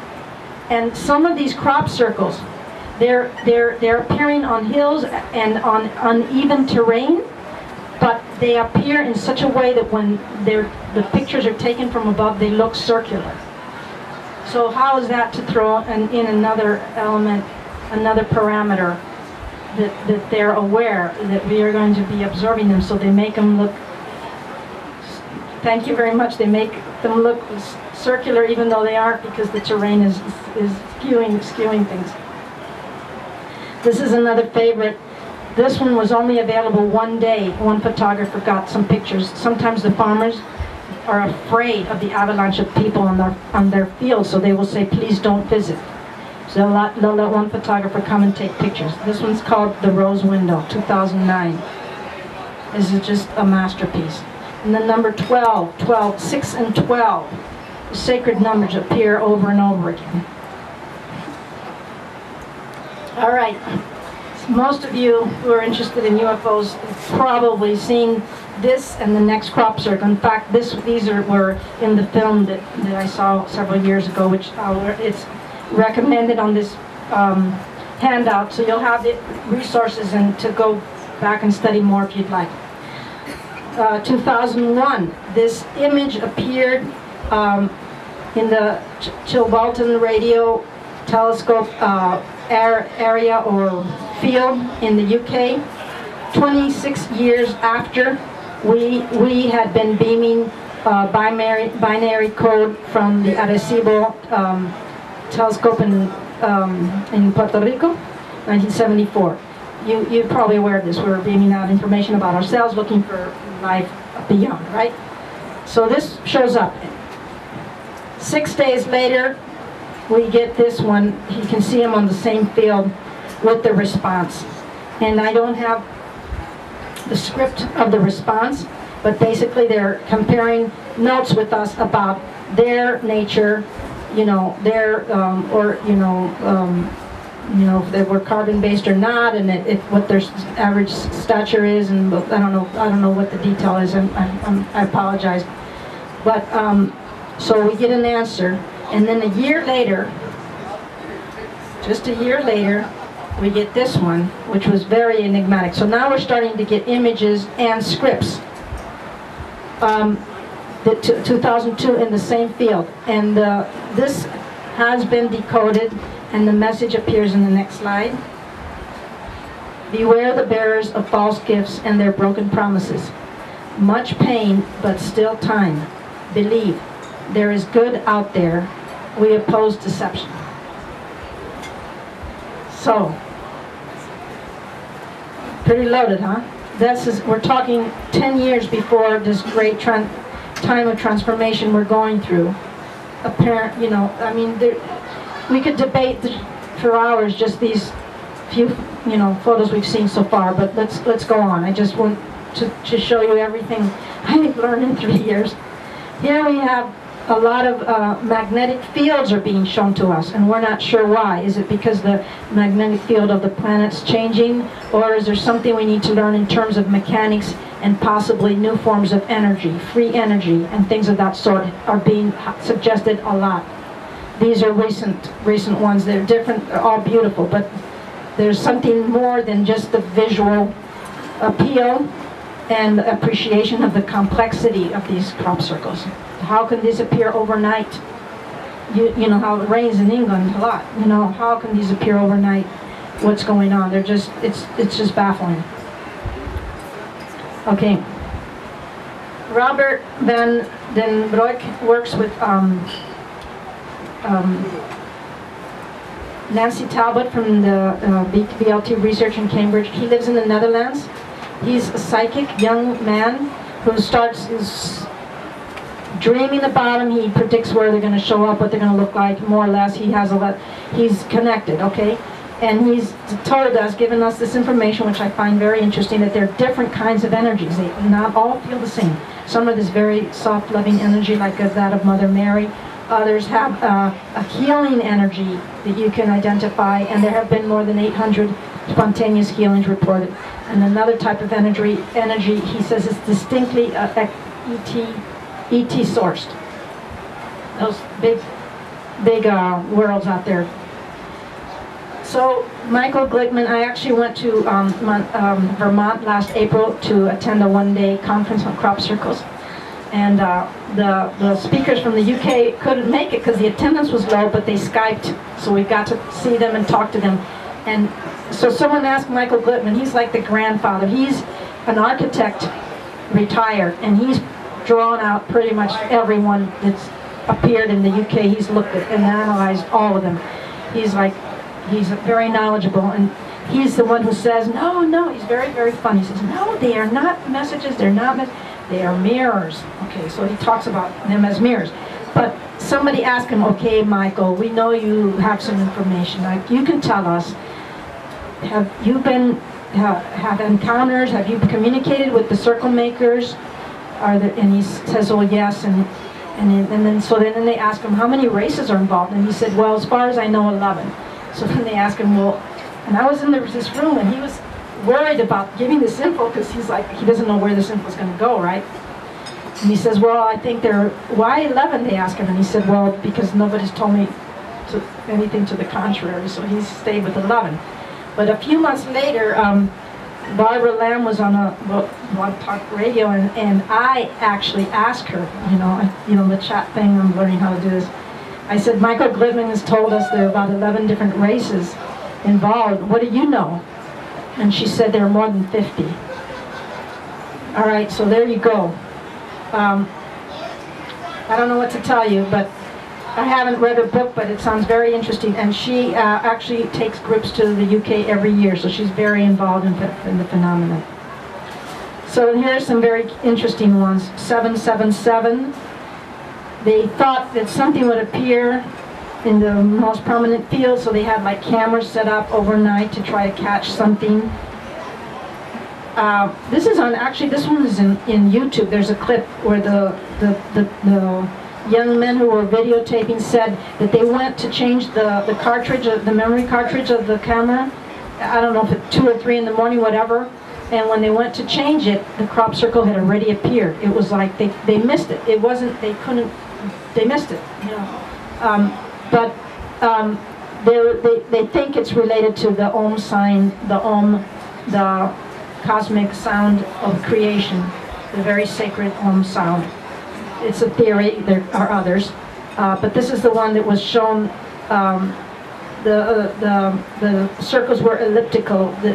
Speaker 3: And some of these crop circles, they're they're they're appearing on hills and on uneven terrain, but they appear in such a way that when they're the pictures are taken from above, they look circular. So how is that to throw an, in another element, another parameter that, that they're aware that we are going to be observing them, so they make them look, thank you very much, they make them look circular even though they aren't, because the terrain is, is skewing, skewing things. This is another favorite. This one was only available one day. One photographer got some pictures. Sometimes the farmers are afraid of the avalanche of people on their on their fields, so they will say, please don't visit. So they'll let, they'll let one photographer come and take pictures. This one's called The Rose Window, two thousand nine. This is just a masterpiece. And then number twelve, twelve, six and twelve, the sacred numbers appear over and over again. All right, so most of you who are interested in U F Os have probably seen this and the next crop circle. In fact, this these are were in the film that, that I saw several years ago, which uh, it's recommended on this um, handout, so you'll have the resources and to go back and study more if you'd like. Uh, two thousand one, this image appeared um, in the Ch Chilbolton radio telescope uh, area or field in the U K. twenty-six years after we we had been beaming uh, binary binary code from the Arecibo um, telescope in um, in Puerto Rico, nineteen seventy-four. You you're probably aware of this. We were beaming out information about ourselves, looking for life beyond, right? So this shows up. Six days later, we get this one. You can see them on the same field with the response. And I don't have the script of the response, but basically they're comparing notes with us about their nature, you know, their, um, or, you know, um, you know, if they were carbon-based or not, and it, it, what their average stature is, and I don't know, I don't know what the detail is. I'm, I'm, I apologize. But um, so we get an answer, and then a year later, just a year later, we get this one, which was very enigmatic. So now we're starting to get images and scripts. Um, the two thousand two in the same field, and uh, this has been decoded, and the message appears in the next slide. Beware the bearers of false gifts and their broken promises. Much pain, but still time. Believe, there is good out there. We oppose deception. So, pretty loaded, huh? This is, we're talking ten years before this great tran time of transformation we're going through. Apparent, you know, I mean, there, we could debate the, for hours just these few, you know, photos we've seen so far. But let's let's go on. I just want to, to show you everything I've learned in three years. Here we have a lot of uh, magnetic fields are being shown to us, and we're not sure why. Is it because the magnetic field of the planet's changing, or is there something we need to learn in terms of mechanics and possibly new forms of energy, free energy, and things of that sort are being suggested a lot. These are recent, recent ones. They're different, they're all beautiful, but there's something more than just the visual appeal and the appreciation of the complexity of these crop circles. How can these appear overnight? You, you know how it rains in England a lot. You know, how can these appear overnight? What's going on? They're just, it's, it's just baffling. Okay. Robert Van den Broek works with um, um, Nancy Talbot from the uh, B L T Research in Cambridge. He lives in the Netherlands. He's a psychic young man who starts his dreaming about them. He predicts where they're going to show up, what they're going to look like, more or less. He has a lot. He's connected, okay? And he's told us, given us this information, which I find very interesting, that there are different kinds of energies. They not all feel the same. Some are this very soft, loving energy, like that of Mother Mary. Others have uh, a healing energy that you can identify, and there have been more than eight hundred spontaneous healings reported. And another type of energy, energy he says, is distinctly uh, E T E T sourced. Those big, big uh, worlds out there. So Michael Glickman, I actually went to um, um, Vermont last April to attend a one-day conference on crop circles. And uh, the, the speakers from the U K couldn't make it because the attendance was low, but they Skyped, so we got to see them and talk to them. And so someone asked Michael Glickman, he's like the grandfather. He's an architect, retired, and he's drawn out pretty much everyone that's appeared in the U K. He's looked at and analyzed all of them. He's like, he's very knowledgeable, and he's the one who says, no, no, he's very, very funny. He says, no, they are not messages, they're not messages. They are mirrors. Okay, so he talks about them as mirrors. But somebody asked him, okay, Michael, we know you have some information. Like, you can tell us, have you been, have, have encounters, have you communicated with the circle makers? Are there, and he says, oh, yes. And, and, and then, so then they ask him, how many races are involved? And he said, well, as far as I know, eleven. So then they ask him, well, and I was in this room, and he was worried about giving this info because he's like, he doesn't know where this info is going to go, right? And he says, well, I think they're, why eleven, they ask him. And he said, well, because nobody's told me to, anything to the contrary, so he stayed with eleven. But a few months later, um, Barbara Lamb was on a Blog Talk Radio, and, and I actually asked her, you know, I, you know, the chat thing, I'm learning how to do this. I said, Michael Glickman has told us there are about eleven different races involved. What do you know? And she said there are more than fifty. All right, so there you go. Um, I don't know what to tell you, but I haven't read her book, but it sounds very interesting. And she uh, actually takes groups to the U K every year, so she's very involved in, in the phenomenon. So here are some very interesting ones. seven seven seven. They thought that something would appear in the most prominent field, so they had like cameras set up overnight to try to catch something. Uh, this is on, actually this one is in, in YouTube. There's a clip where the, the, the, the young men who were videotaping said that they went to change the, the cartridge, the memory cartridge of the camera. I don't know if it's two or three in the morning, whatever. And when they went to change it, the crop circle had already appeared. It was like they, they missed it. It wasn't, they couldn't, they missed it, you know. Um, But um, they, they think it's related to the Om sign, the Om, the cosmic sound of creation, the very sacred Om sound. It's a theory, there are others, uh, but this is the one that was shown. Um, the, uh, the, the circles were elliptical. The,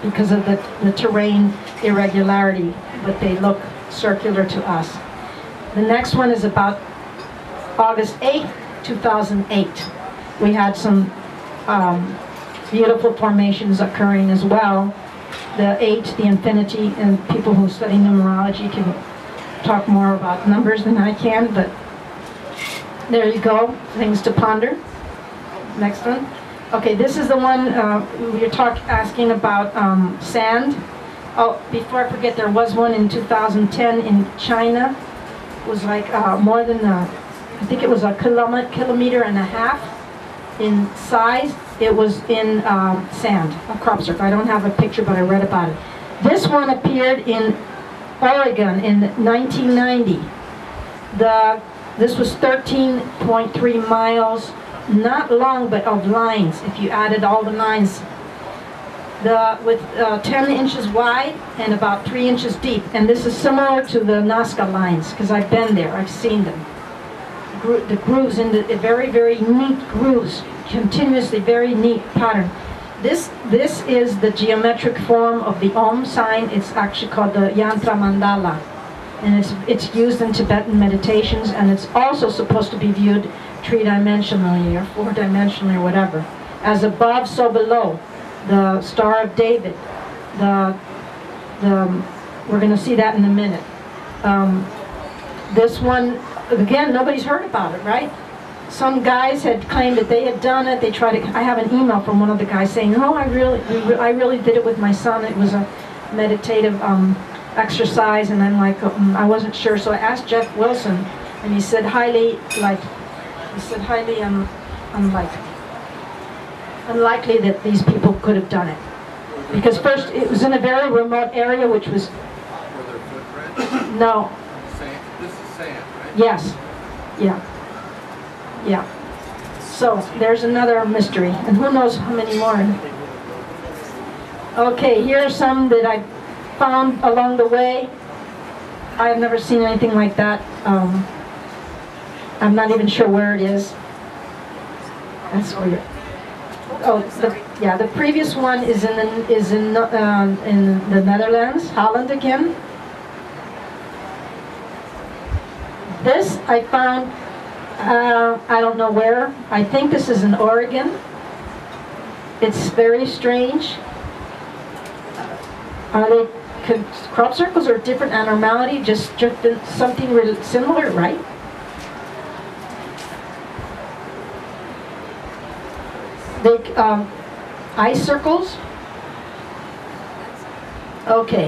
Speaker 3: because of the, the terrain irregularity, but they look circular to us. The next one is about August eighth, two thousand eight. We had some um, beautiful formations occurring as well. The eight, the infinity, and people who study numerology can talk more about numbers than I can, but there you go, things to ponder. Next one. Okay, this is the one uh, you're talk, asking about um, sand. Oh, before I forget, there was one in two thousand ten in China. It was like uh, more than, a, I think it was a kilometer, kilometer and a half in size. It was in um, sand, a crop circle. I don't have a picture, but I read about it. This one appeared in Oregon in nineteen ninety. The, this was thirteen point three miles, not long, but of lines, if you added all the lines. The, with uh, ten inches wide and about three inches deep. And this is similar to the Nazca lines, because I've been there, I've seen them. Gro the grooves in the very, very neat grooves, continuously very neat pattern. This, this is the geometric form of the Om sign. It's actually called the Yantra Mandala. And it's, it's used in Tibetan meditations, and it's also supposed to be viewed three-dimensionally or four-dimensionally or whatever. As above, so below. The Star of David. The, the, we're going to see that in a minute. Um, this one, again, nobody's heard about it, right? Some guys had claimed that they had done it. They tried to, I have an email from one of the guys saying, no, I really, I really did it with my son. It was a meditative um, exercise, and I'm like, um, I wasn't sure. So I asked Jeff Wilson, and he said highly, like, he said highly, um, unlikely. Unlikely that these people could have done it. Because first, it was in a very remote area, which was...
Speaker 5: Were there footprints?
Speaker 3: No.
Speaker 5: Sand. This is sand, right?
Speaker 3: Yes. Yeah. Yeah. So, there's another mystery. And who knows how many more. Okay, here are some that I found along the way. I've never seen anything like that. Um, I'm not even sure where it is. That's weird. Oh, the, yeah. The previous one is in the, is in um, in the Netherlands, Holland again. This I found. Uh, I don't know where. I think this is in Oregon. It's very strange. Are they could, crop circles or different abnormality? Just, just something really similar, right? They, um, eye circles. Okay.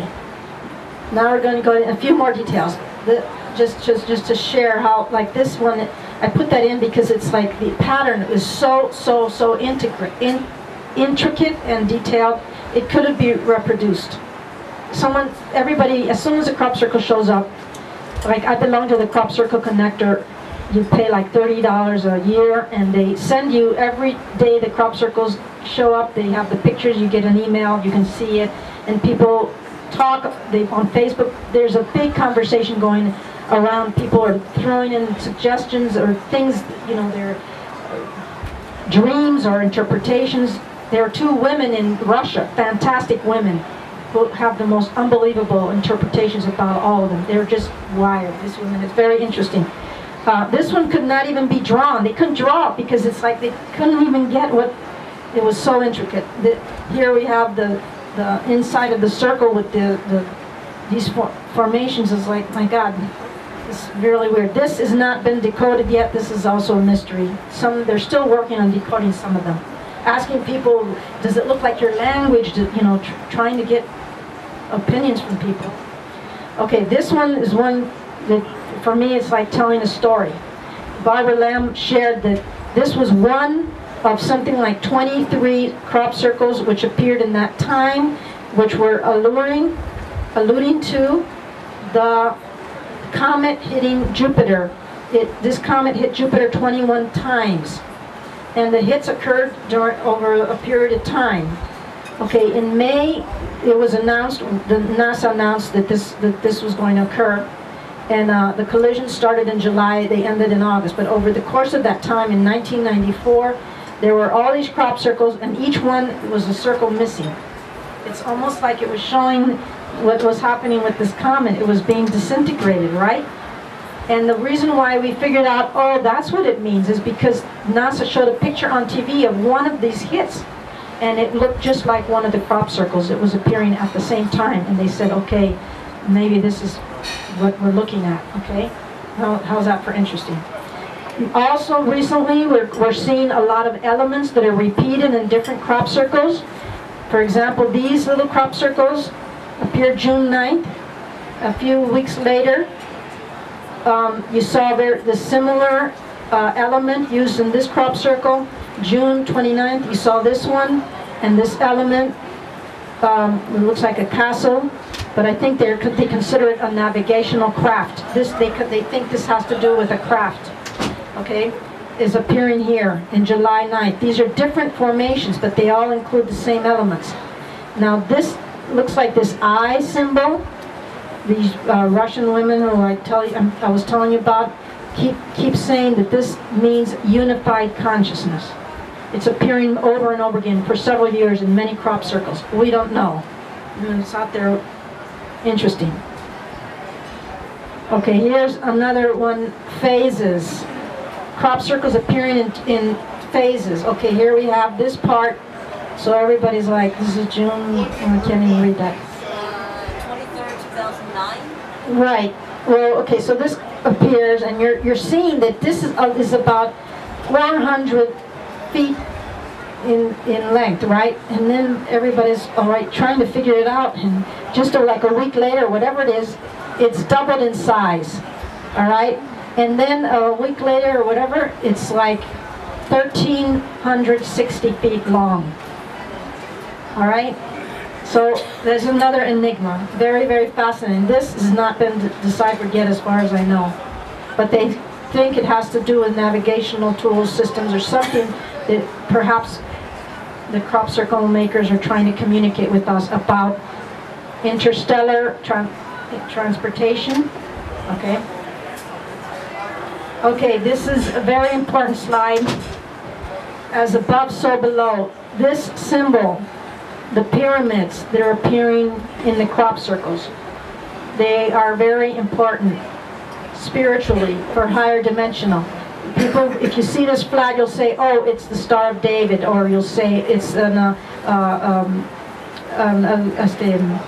Speaker 3: Now we're going to go into a few more details. The, just, just, just to share how, like this one, I put that in because it's like the pattern is so, so, so intricate, in, intricate and detailed. It couldn't be reproduced. Someone, everybody, as soon as a crop circle shows up, like I belong to the Crop Circle Connector. You pay like thirty dollars a year, and they send you every day the crop circles show up. They have the pictures, you get an email, you can see it, and people talk. They on Facebook, there's a big conversation going around. People are throwing in suggestions or things, you know, their dreams or interpretations. There are two women in Russia, fantastic women, who have the most unbelievable interpretations about all of them. They're just wired, this woman. It's very interesting. Uh, this one could not even be drawn. They couldn't draw it because it's like they couldn't even get what, it was so intricate. The, here we have the, the inside of the circle with the, the these for, formations is like, my God, it's really weird. This has not been decoded yet. This is also a mystery. Some, they're still working on decoding some of them. Asking people, does it look like your language? You know, tr trying to get opinions from people. Okay, this one is one that, for me, it's like telling a story. Barbara Lamb shared that this was one of something like twenty-three crop circles which appeared in that time, which were alluring, alluding to the comet hitting Jupiter. It, this comet hit Jupiter twenty-one times, and the hits occurred during, over a period of time. Okay, in May, it was announced, the NASA announced that this, that this was going to occur. And uh, the collision started in July, they ended in August. But over the course of that time, in nineteen ninety-four, there were all these crop circles, and each one was a circle missing. It's almost like it was showing what was happening with this comet. It was being disintegrated, right? And the reason why we figured out, oh, that's what it means, is because NASA showed a picture on T V of one of these hits, and it looked just like one of the crop circles. It was appearing at the same time, and they said, okay, maybe this is what we're looking at, okay? How, how's that for interesting? Also, recently, we're, we're seeing a lot of elements that are repeated in different crop circles. For example, these little crop circles appeared June ninth. A few weeks later, um, you saw there the similar uh, element used in this crop circle. June twenty-ninth, you saw this one, and this element, um, it looks like a castle, but I think they're, they consider it a navigational craft. This, they, they think this has to do with a craft, okay, is appearing here in July ninth. These are different formations, but they all include the same elements. Now this looks like this eye symbol. These uh, Russian women who I, tell you, I was telling you about keep, keep saying that this means unified consciousness. It's appearing over and over again for several years in many crop circles. We don't know. And it's out there interesting. Okay, here's another one, phases. Crop circles appearing in, in phases. Okay, here we have this part. So everybody's like, this is June, oh, I can't even read that.
Speaker 2: twenty-third, two thousand nine?
Speaker 3: Right. Well, okay, so this appears, and you're, you're seeing that this is, uh, is about four hundred feet in, in length, right? And then everybody's, all right, trying to figure it out, and just a, like a week later, whatever it is, it's doubled in size, all right? And then a week later, or whatever, it's like one thousand three hundred sixty feet long, all right? So there's another enigma, very, very fascinating. This has not been deciphered yet as far as I know, but they think it has to do with navigational tools, systems, or something that perhaps the crop circle makers are trying to communicate with us about interstellar tra transportation, okay? Okay, this is a very important slide. As above, so below. This symbol, the pyramids that are appearing in the crop circles, they are very important spiritually for higher dimensional. People, if you see this flag, you'll say, oh, it's the Star of David, or you'll say it's an, uh, uh, um, um, uh,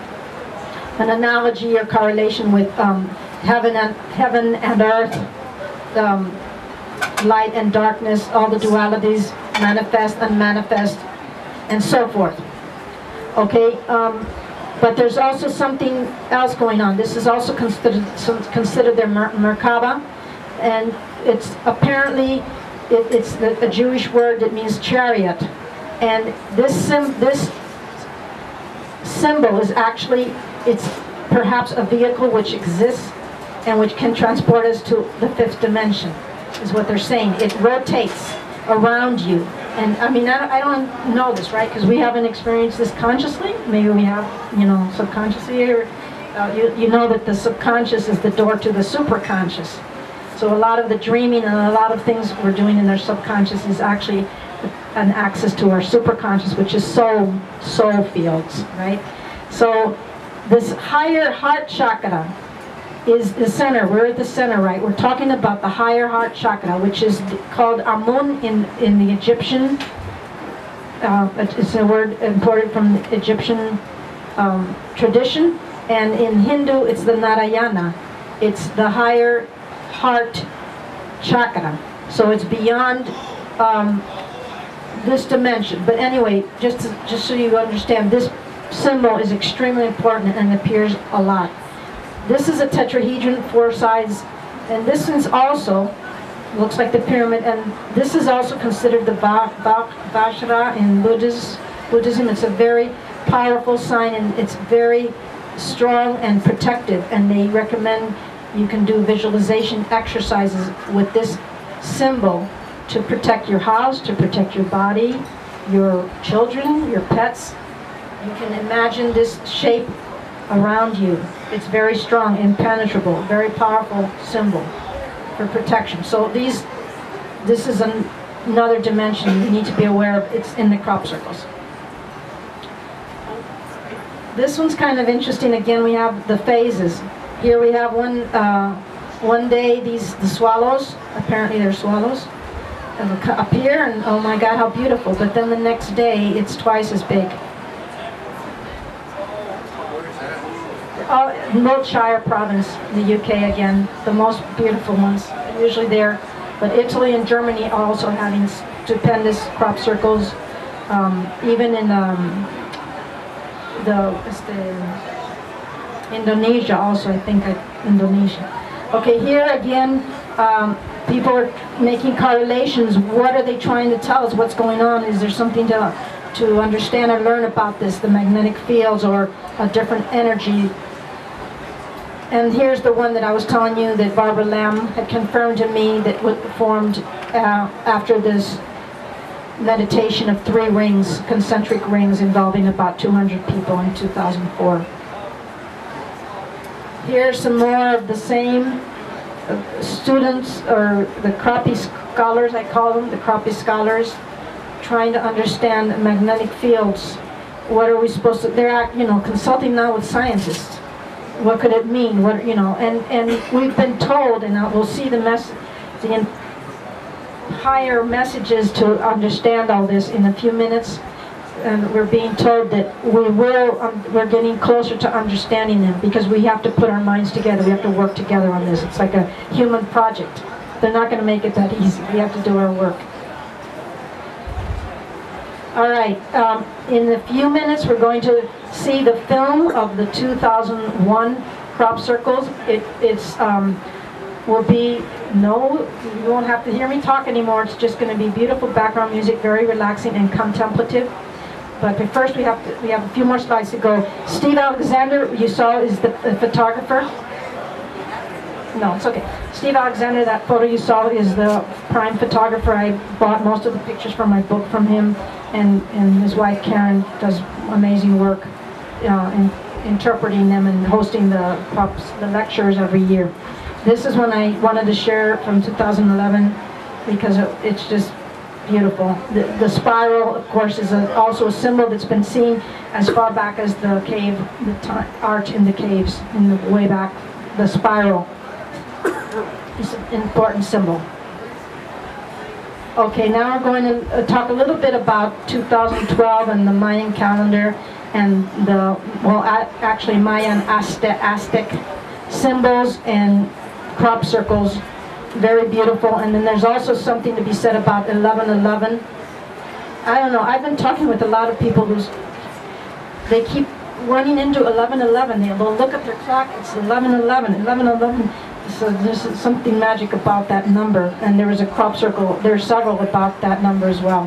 Speaker 3: an analogy or correlation with um, heaven and heaven and earth, um, light and darkness, all the dualities, manifest, unmanifest, and so forth. Okay, um, but there's also something else going on. This is also considered considered their mer Merkaba, and it's apparently it, it's the, a Jewish word that means chariot, and this sim this symbol is actually, it's perhaps a vehicle which exists and which can transport us to the fifth dimension, is what they're saying. It rotates around you. And I mean, I don't, I don't know this, right? Because we haven't experienced this consciously. Maybe we have, you know, subconsciously. Or, uh, you, you know that the subconscious is the door to the superconscious. So a lot of the dreaming and a lot of things we're doing in our subconscious is actually an access to our superconscious, which is soul, soul fields, right? So this higher heart chakra is the center. We're at the center, right? We're talking about the higher heart chakra, which is called Amun in, in the Egyptian. Uh, it's a word imported from the Egyptian um, tradition. And in Hindu, it's the Narayana. It's the higher heart chakra. So it's beyond um, this dimension. But anyway, just, to, just so you understand, this symbol is extremely important and appears a lot. This is a tetrahedron, four sides, and this is also, looks like the pyramid, and this is also considered the va va Vajra in Buddhist, Buddhism. It's a very powerful sign, and it's very strong and protective, and they recommend you can do visualization exercises with this symbol to protect your house, to protect your body, your children, your pets. You can imagine this shape around you. It's very strong, impenetrable, very powerful symbol for protection. So these, this is an, another dimension you need to be aware of. It's in the crop circles. this one's kind of interesting. Again, we have the phases. Here we have one, uh, one day these the swallows, apparently they're swallows, appear, and oh my God, how beautiful. But then the next day, it's twice as big. Oh, Wiltshire province, the U K again, the most beautiful ones, usually there. But Italy and Germany are also having stupendous crop circles. Um, even in um, the, the Indonesia also, I think, I, Indonesia. Okay, here again, um, people are making correlations. What are they trying to tell us? What's going on? Is there something to, to understand or learn about this, the magnetic fields or a different energy? And here's the one that I was telling you that Barbara Lamb had confirmed to me that was formed uh, after this meditation of three rings, concentric rings involving about two hundred people in two thousand four. Here's some more of the same uh, students, or the crappie scholars, I call them, the crappie scholars, trying to understand magnetic fields. What are we supposed to, they're, you know, consulting now with scientists. What could it mean? What, you know, and, and we've been told, and we'll see the mess, the higher messages to understand all this in a few minutes. And we're being told that we will, um, we're getting closer to understanding them, because we have to put our minds together. We have to work together on this. It's like a human project. They're not going to make it that easy. We have to do our work. All right, um, in a few minutes we're going to see the film of the two thousand one crop circles. It it's, um, will be, no, you won't have to hear me talk anymore. It's just going to be beautiful background music, very relaxing and contemplative. But first we have to, we have a few more slides to go. Steve Alexander, you saw, is the, the photographer. No, it's okay. Steve Alexander, that photo you saw, is the prime photographer. I bought most of the pictures from my book from him, and, and his wife Karen does amazing work uh, in interpreting them and hosting the props, the lectures every year. This is one I wanted to share from two thousand eleven because it, it's just beautiful. The, the spiral, of course, is a, also a symbol that's been seen as far back as the cave, the arch in the caves, in the way back. The spiral is an important symbol. Okay, now we're going to uh, talk a little bit about two thousand twelve and the Mayan calendar and the, well, actually Mayan Aztec, Aztec symbols and crop circles. Very beautiful. And then there's also something to be said about eleven eleven. I don't know, I've been talking with a lot of people who's, they keep running into eleven eleven. They'll look at their clock, it's eleven eleven, eleven eleven. So there's something magic about that number, and there is a crop circle, there's several about that number as well.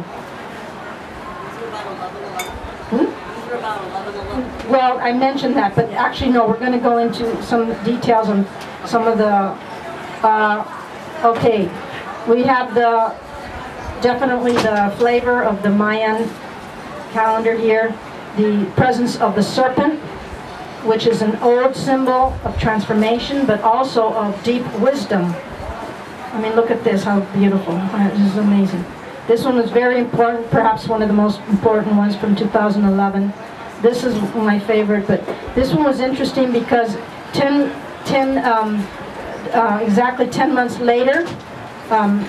Speaker 3: Hmm? Well, I mentioned that, but actually no, we're going to go into some details on some of the, uh, okay, we have the, definitely the flavor of the Mayan calendar here, the presence of the serpent, which is an old symbol of transformation, but also of deep wisdom. I mean, look at this, how beautiful. This is amazing. This one was very important, perhaps one of the most important ones from two thousand eleven. This is my favorite, but this one was interesting because ten, ten, um, uh, exactly ten months later, um,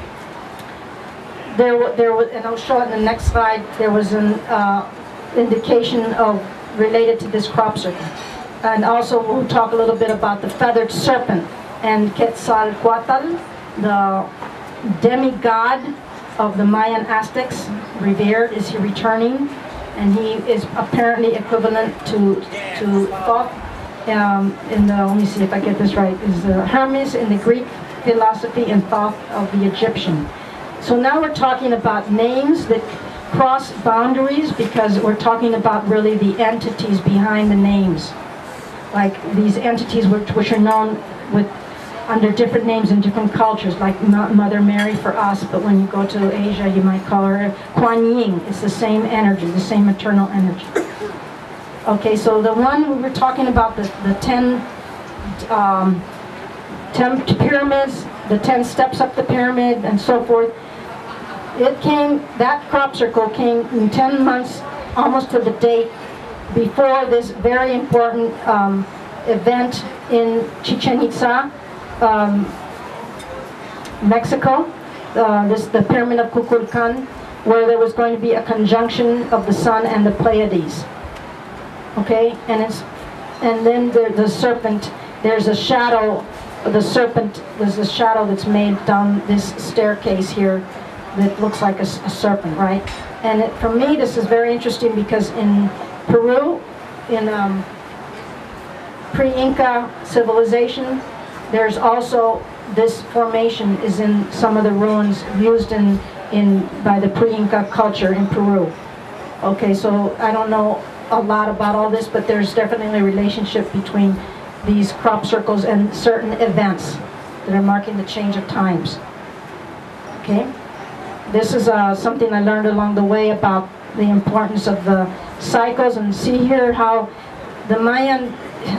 Speaker 3: there, there was, and I'll show it in the next slide, there was an uh, indication of related to this crop circle. And also we'll talk a little bit about the feathered serpent and Quetzalcoatl, the demigod of the Mayan Aztecs, revered. Is he returning? And he is apparently equivalent to to Thoth um, in the, let me see if I get this right, is uh, Hermes in the Greek philosophy and Thoth of the Egyptian. So now we're talking about names that cross boundaries, because we're talking about really the entities behind the names, like these entities which, which are known with under different names in different cultures, like Mother Mary for us, but when you go to Asia you might call her Kuan Yin. It's the same energy, the same eternal energy. Okay, so the one we were talking about, the, the ten, um, ten pyramids, the ten steps up the pyramid and so forth. It came, that crop circle came in ten months, almost to the date, before this very important um, event in Chichen Itza, um, Mexico, uh, this the pyramid of Kukulkan, where there was going to be a conjunction of the sun and the Pleiades. Okay, and it's and then the, the serpent. There's a shadow. The serpent. There's a shadow that's made down this staircase here, that looks like a, a serpent, right? And it, for me, this is very interesting because in Peru, in um, pre-Inca civilization, there's also this formation is in some of the ruins used in in by the pre-Inca culture in Peru. Okay, so I don't know a lot about all this, but there's definitely a relationship between these crop circles and certain events that are marking the change of times. Okay, this is uh, something I learned along the way about the importance of the cycles, and see here how the Mayan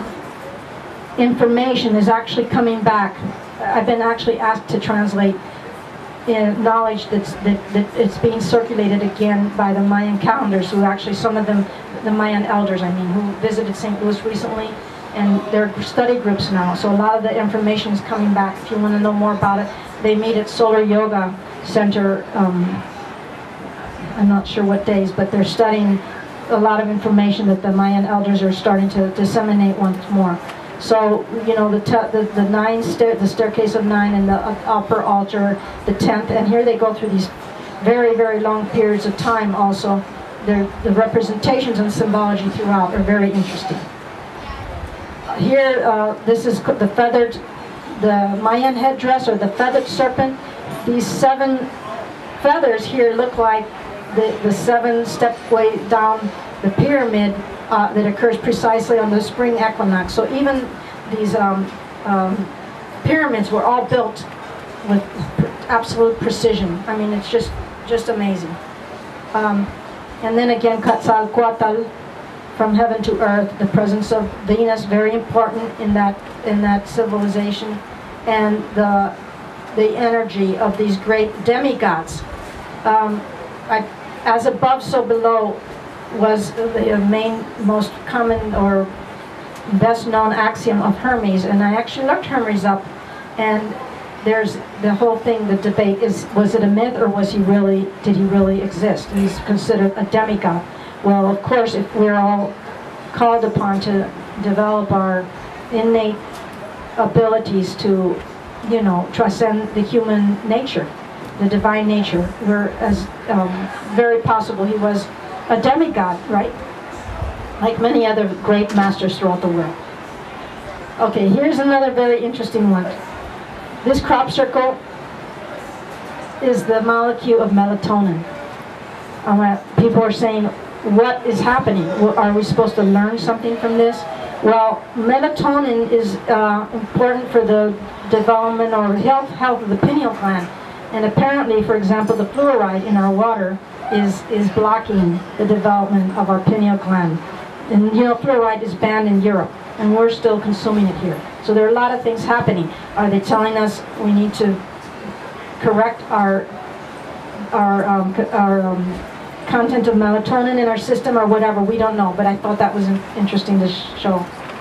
Speaker 3: information is actually coming back. I've been actually asked to translate in knowledge that's, that, that it's being circulated again by the Mayan calendars, who actually, some of them, the Mayan elders, I mean, who visited Saint Louis recently, and they're study groups now. So a lot of the information is coming back. If you want to know more about it, they meet at Solar Yoga Center. Um, I'm not sure what days, but they're studying a lot of information that the Mayan elders are starting to disseminate once more. So, you know, the, the, the nine stair, the staircase of nine, and the upper altar, the tenth, and here they go through these very, very long periods of time also. They're, the representations and symbology throughout are very interesting. Here, uh, this is the feathered, the Mayan headdress, or the feathered serpent. These seven feathers here look like the, the seven step way down the pyramid uh, that occurs precisely on the spring equinox. So even these um, um, pyramids were all built with absolute precision. I mean, it's just, just amazing. Um, and then again, Quetzalcoatl, from heaven to earth, the presence of Venus, very important in that in that civilization, and the the energy of these great demigods. Um, I, as above, so below was the main, most common or best known axiom of Hermes, and I actually looked Hermes up, and there's the whole thing, the debate is, was it a myth or was he really, did he really exist? He's considered a demigod. Well, of course, if we're all called upon to develop our innate abilities to, you know, transcend the human nature, the divine nature, we're as um, very possible he was a demigod, right? Like many other great masters throughout the world. Okay, here's another very interesting one. This crop circle is the molecule of melatonin. Um, people are saying, what is happening? Are we supposed to learn something from this? Well, melatonin is uh, important for the development or health, health of the pineal gland. And apparently, for example, the fluoride in our water is, is blocking the development of our pineal gland. And you know, fluoride is banned in Europe, and we're still consuming it here. So there are a lot of things happening. Are they telling us we need to correct our, our, um, our um, content of melatonin in our system or whatever? We don't know, but I thought that was interesting to show.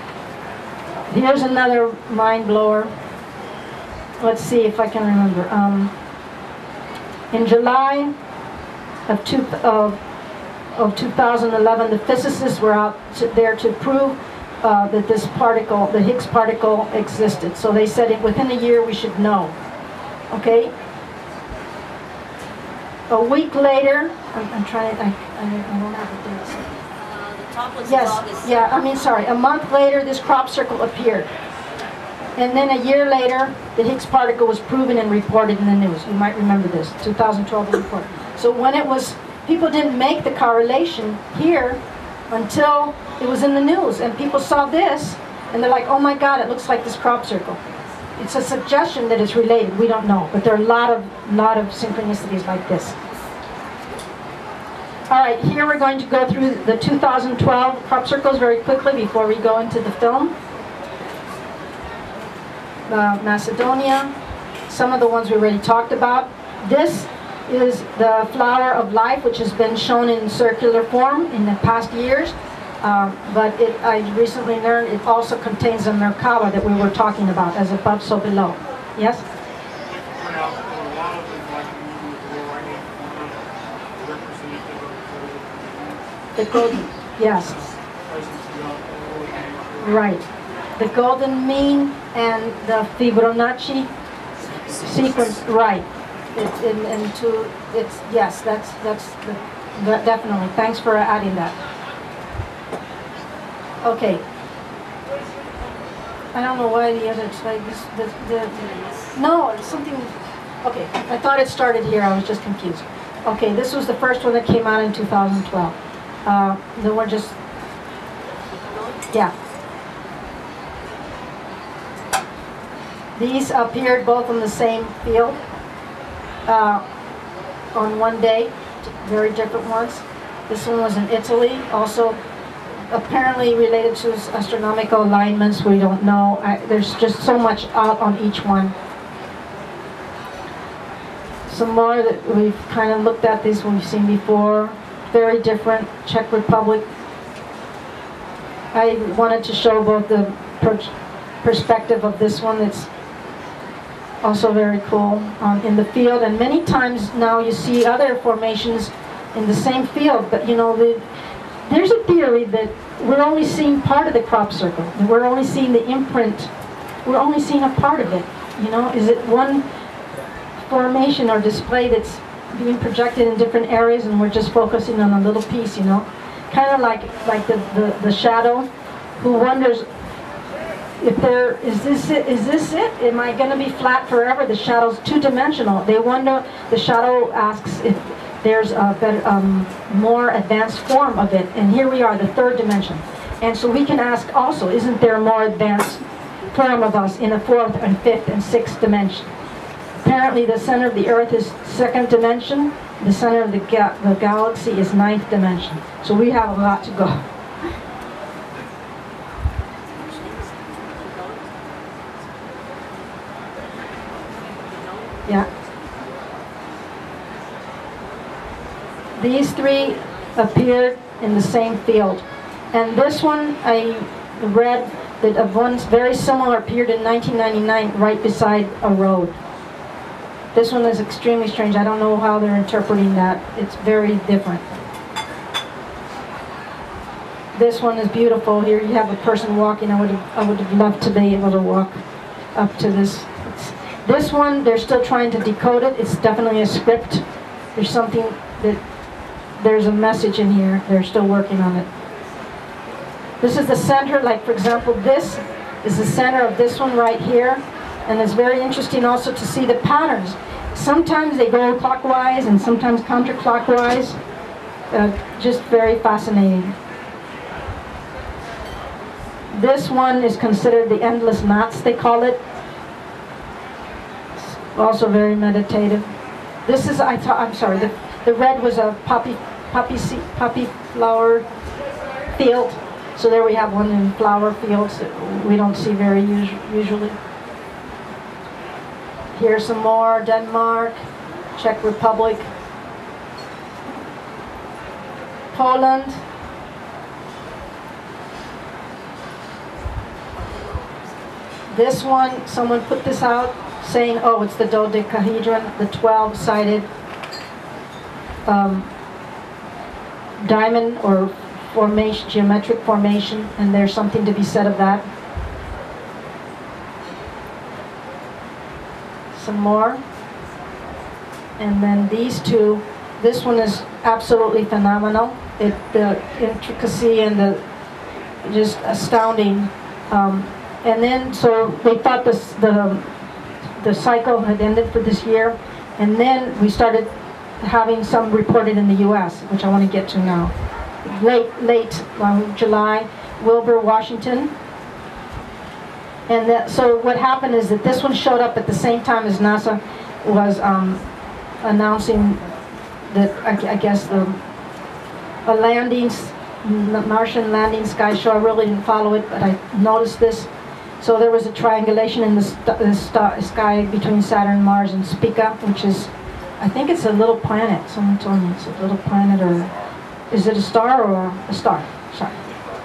Speaker 3: Here's another mind blower. Let's see if I can remember. Um, in July of, two, of, of two thousand eleven, the physicists were out to, there to prove uh, that this particle, the Higgs particle, existed. So they said it, within a year we should know. Okay? A week later, I'm, I'm trying, I, I, I don't have it there.
Speaker 2: Uh, the top was
Speaker 3: Yes,
Speaker 2: August.
Speaker 3: yeah, I mean, sorry. A month later, this crop circle appeared. And then a year later, the Higgs particle was proven and reported in the news. You might remember this, two thousand twelve report. So when it was, people didn't make the correlation here until it was in the news. And people saw this, and they're like, oh my God, it looks like this crop circle. It's a suggestion that it's related. We don't know. But there are a lot of, lot of synchronicities like this. All right, here we're going to go through the two thousand twelve crop circles very quickly before we go into the film. Uh, Macedonia, some of the ones we already talked about. This is the flower of life, which has been shown in circular form in the past years. Um, but it, I recently learned it also contains the Merkaba that we were talking about, as above, so below. Yes? The golden, yes. Right. The golden mean and the Fibonacci sequence, right. It's in, into, it's, yes, that's, that's, the, that definitely. Thanks for adding that. Okay. I don't know why the other slide, this, the, the, no, it's something, okay. I thought it started here, I was just confused. Okay, this was the first one that came out in two thousand twelve. Uh, then we're just, yeah. These appeared both in the same field uh, on one day, very different ones. This one was in Italy, also apparently related to astronomical alignments. We don't know. I, there's just so much out on each one. Some more that we've kind of looked at, these we've seen before. Very different. Czech Republic. I wanted to show both the per perspective of this one that's also very cool um, in the field, and many times now you see other formations in the same field, but you know, the, there's a theory that we're only seeing part of the crop circle, and we're only seeing the imprint, we're only seeing a part of it. You know, is it one formation or display that's being projected in different areas and we're just focusing on a little piece, you know? Kind of like like the, the, the shadow who wonders if there, is this it, is this it? Am I going to be flat forever? The shadow's two-dimensional. They wonder, the shadow asks if there's a better, um, more advanced form of it, and here we are, the third dimension. And so we can ask also, isn't there a more advanced form of us in the fourth and fifth and sixth dimension? Apparently the center of the Earth is second dimension, the center of the, ga the galaxy is ninth dimension. So we have a lot to go. Yeah. These three appeared in the same field. And this one, I read that a one very similar appeared in nineteen ninety-nine right beside a road. This one is extremely strange. I don't know how they're interpreting that. It's very different. This one is beautiful. Here you have a person walking. I would have, I would have loved to be able to walk up to this. It's, this one, they're still trying to decode it. It's definitely a script. There's something that, there's a message in here. They're still working on it. This is the center, like for example, this is the center of this one right here. And it's very interesting also to see the patterns. Sometimes they go clockwise and sometimes counterclockwise. Uh, just very fascinating. This one is considered the endless knots, they call it. It's also very meditative. This is, I I'm sorry, the, the red was a poppy, poppy, seed, poppy flower field. So there we have one in flower fields that we don't see very us usually. Here's some more, Denmark, Czech Republic, Poland, this one, someone put this out saying, oh, it's the dodecahedron, the twelve-sided um, diamond or formation, geometric formation, and there's something to be said of that. Some more. And then these two, this one is absolutely phenomenal. It, the intricacy and the just astounding. Um, and then, so they thought this, the, the cycle had ended for this year, and then we started having some reported in the U S, which I want to get to now. Late, late um, July, Wilbur, Washington. And that, so what happened is that this one showed up at the same time as NASA was um, announcing that, I, I guess, the a landing, Martian landing sky show. I really didn't follow it, but I noticed this. So there was a triangulation in the, st the st sky between Saturn, Mars, and Spica, which is, I think it's a little planet. Someone told me it's a little planet, or is it a star or a star? Sorry.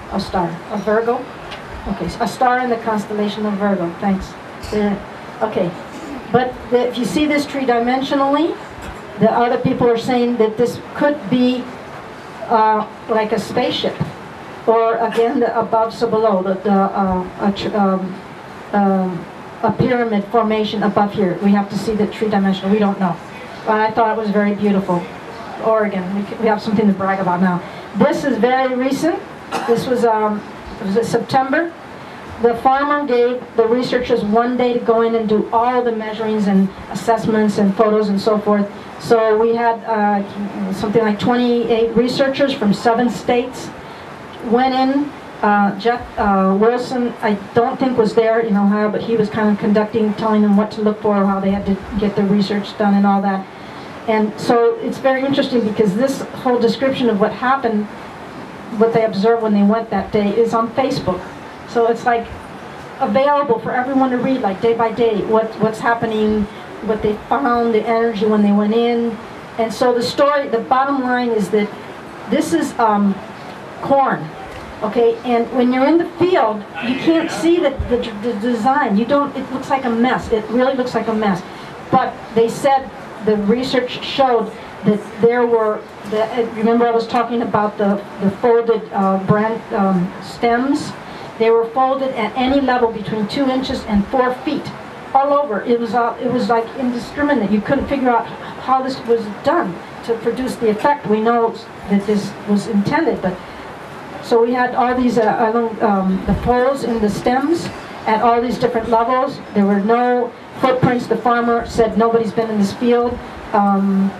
Speaker 3: A star. A Virgo? Okay, a star in the constellation of Virgo. Thanks. There. Okay. But the, if you see this three-dimensionally, the other people are saying that this could be uh, like a spaceship. Or again, the above so below, the, the, uh, a, tr um, um, a pyramid formation above here. We have to see the three-dimensional. We don't know. But I thought it was very beautiful. Oregon, we, we have something to brag about now. This is very recent. This was, um, was it September? The farmer gave the researchers one day to go in and do all the measurings and assessments and photos and so forth. So we had uh, something like twenty-eight researchers from seven states went in. Uh, Jeff uh, Wilson, I don't think was there in Ohio, but he was kind of conducting, telling them what to look for, how they had to get their research done and all that. And so it's very interesting because this whole description of what happened, what they observed when they went that day, is on Facebook. So it's like available for everyone to read, like day by day, what, what's happening, what they found, the energy when they went in. And so the story, the bottom line is that this is um, corn. Okay, and when you're in the field, you can't see the, the, the design. You don't, it looks like a mess. It really looks like a mess. But they said, the research showed that there were, the, remember I was talking about the, the folded uh, brand um, stems? They were folded at any level between two inches and four feet, all over. It was, uh, it was like indiscriminate. You couldn't figure out how this was done to produce the effect. We know that this was intended, but so we had all these, uh, um, the folds in the stems at all these different levels. There were no footprints. The farmer said nobody's been in this field. Um,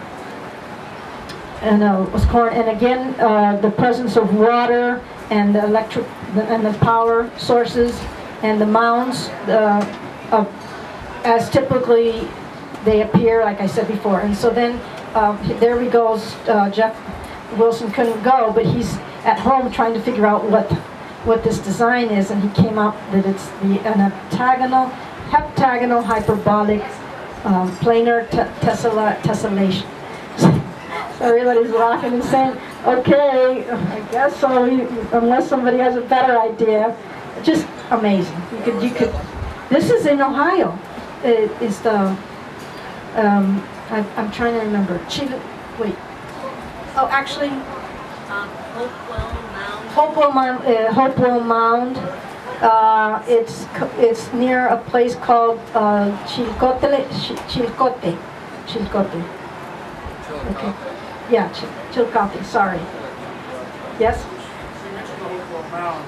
Speaker 3: and uh, was corn. And again, uh, the presence of water and the electric the, and the power sources and the mounds, uh, of, as typically they appear, like I said before. And so then uh, there he goes. Uh, Jeff Wilson couldn't go, but he's at home trying to figure out what what this design is, and he came up that it's the an heptagonal, heptagonal hyperbolic um, planar tessella tessellation. So everybody's laughing and saying, "Okay, I guess so." Unless somebody has a better idea, just amazing. You could, you could. This is in Ohio. It is the. Um, I, I'm trying to remember. Chile, wait. Oh, actually.
Speaker 2: Um, Hopewell Mound.
Speaker 3: Hopewell Mound. Uh, Hopewell Mound. Uh, it's it's near a place called uh, Chilcote. Chilcote. Chilcote. Okay. Yeah, Ch Chilcote. Sorry. Yes.
Speaker 4: You mentioned the Hopewell Mound.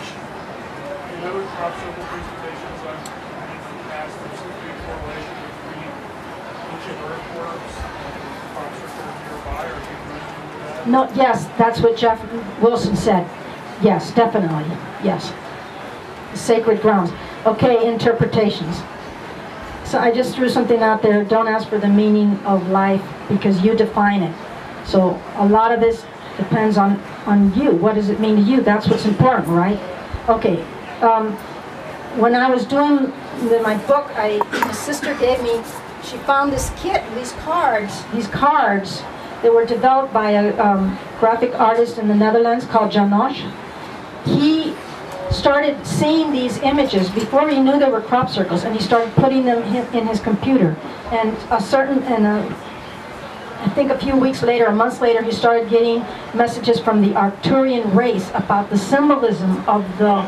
Speaker 4: In other crop circle presentations I've in the past, there's a big correlation between ancient earthworks and crop circles nearby. Are you mentioning that?
Speaker 3: No. Yes, that's what Jeff Wilson said. Yes, definitely. Yes. Sacred grounds. Okay, interpretations. So I just threw something out there. Don't ask for the meaning of life because you define it. So a lot of this depends on, on you. What does it mean to you? That's what's important, right? Okay. Um, when I was doing the, my book, I, my sister gave me, she found this kit, these cards, these cards that were developed by a um, graphic artist in the Netherlands called Janosch. He started seeing these images before he knew they were crop circles, and he started putting them in his computer. And a certain, and a, I think a few weeks later, a month later, he started getting messages from the Arcturian race about the symbolism of the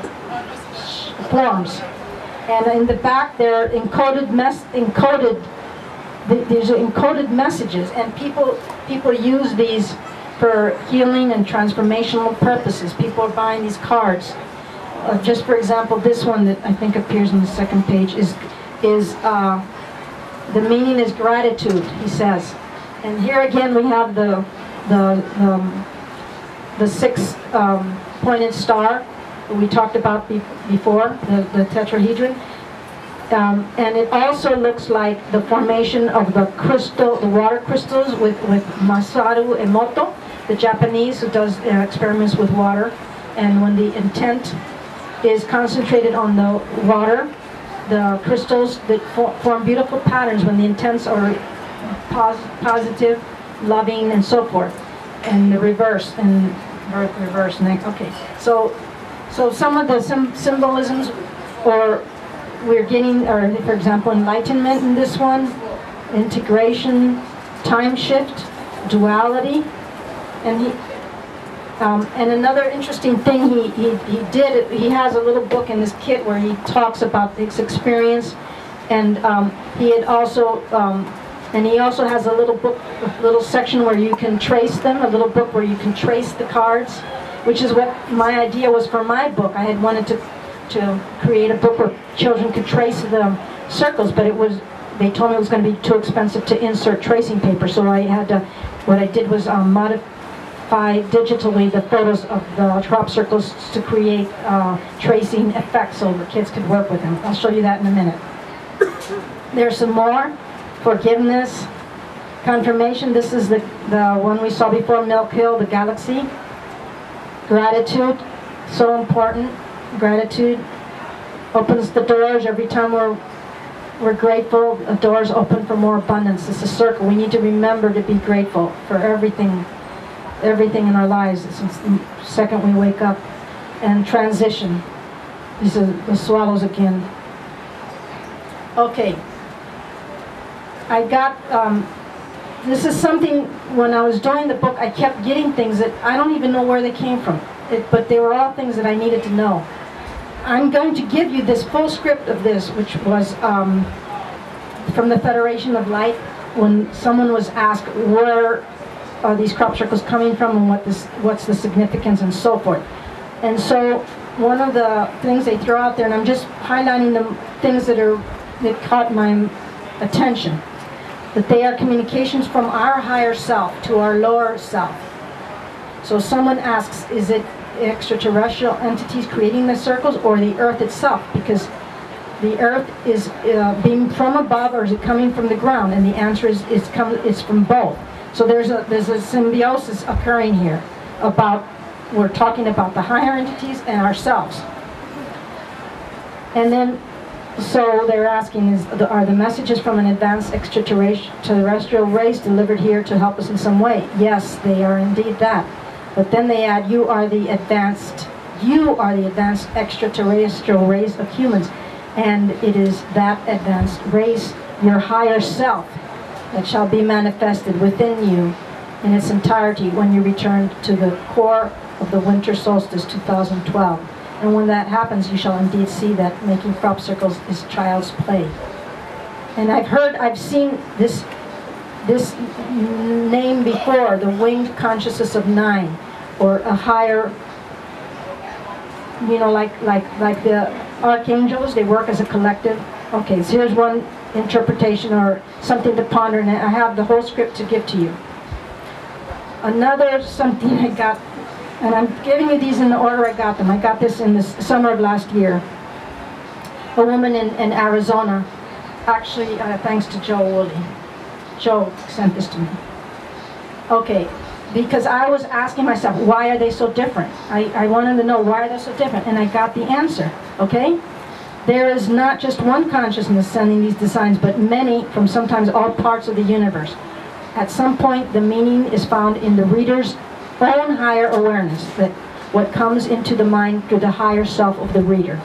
Speaker 3: forms. And in the back, there are encoded, mes encoded. These are encoded messages, and people people use these for healing and transformational purposes. People are buying these cards. Uh, just for example, this one that I think appears on the second page is, is uh, the meaning is gratitude, he says. And here again we have the, the, the, the six um, pointed star that we talked about be before, the, the tetrahedron. Um, and it also looks like the formation of the crystal, the water crystals with, with Masaru Emoto, the Japanese who does uh, experiments with water. And when the intent is concentrated on the water, the crystals that for, form beautiful patterns when the intents are pos positive, loving, and so forth. And the reverse, and reverse next. Okay, so So some of the sim symbolisms, or we're getting, or for example, enlightenment in this one, integration, time shift, duality, and he, um, and another interesting thing he, he, he did, he has a little book in this kit where he talks about his experience, and um, he had also, um, and he also has a little book, a little section where you can trace them, a little book where you can trace the cards, which is what my idea was for my book. I had wanted to, to create a book where children could trace the circles, but it was, they told me it was going to be too expensive to insert tracing paper, so I had to, what I did was um, modify digitally the photos of the crop circles to create uh, tracing effects so the kids could work with them. I'll show you that in a minute. There's some more. Forgiveness, confirmation. This is the, the one we saw before, Milk Hill, the galaxy. Gratitude, so important. Gratitude opens the doors. Every time we're we're grateful, the doors open for more abundance. It's a circle. We need to remember to be grateful for everything, everything in our lives since the second we wake up. And transition. These are the swallows again. Okay. I got, um, this is something, when I was doing the book, I kept getting things that I don't even know where they came from. It, but they were all things that I needed to know. I'm going to give you this full script of this, which was um, from the Federation of Light, when someone was asked where are these crop circles coming from and what this, what's the significance and so forth. And so one of the things they throw out there, and I'm just highlighting the things that are that caught my attention, that they are communications from our higher self to our lower self. So someone asks, is it extraterrestrial entities creating the circles or the earth itself? Because the earth is uh, being from above, or is it coming from the ground? And the answer is it's, come, it's from both. So there's a, there's a symbiosis occurring here about, we're talking about the higher entities and ourselves. And then, so they're asking, is the, are the messages from an advanced extraterrestrial race delivered here to help us in some way? Yes, they are indeed that. But then they add, you are the advanced, you are the advanced extraterrestrial race of humans. And it is that advanced race, your higher self, that shall be manifested within you in its entirety when you return to the core of the winter solstice two thousand twelve. And when that happens, you shall indeed see that making crop circles is child's play. And I've heard, I've seen this this name before, the winged consciousness of nine, or a higher, you know, like like like the archangels, they work as a collective. Okay, so here's one interpretation or something to ponder, and I have the whole script to give to you. Another something I got, and I'm giving you these in the order I got them. I got this in the summer of last year. A woman in, in Arizona, actually, uh, thanks to Joe Woolley. Joe sent this to me. Okay, because I was asking myself, why are they so different? I, I wanted to know, why are they so different? And I got the answer, okay? There is not just one consciousness sending these designs, but many from sometimes all parts of the universe. At some point, the meaning is found in the reader's own higher awareness, that what comes into the mind through the higher self of the reader.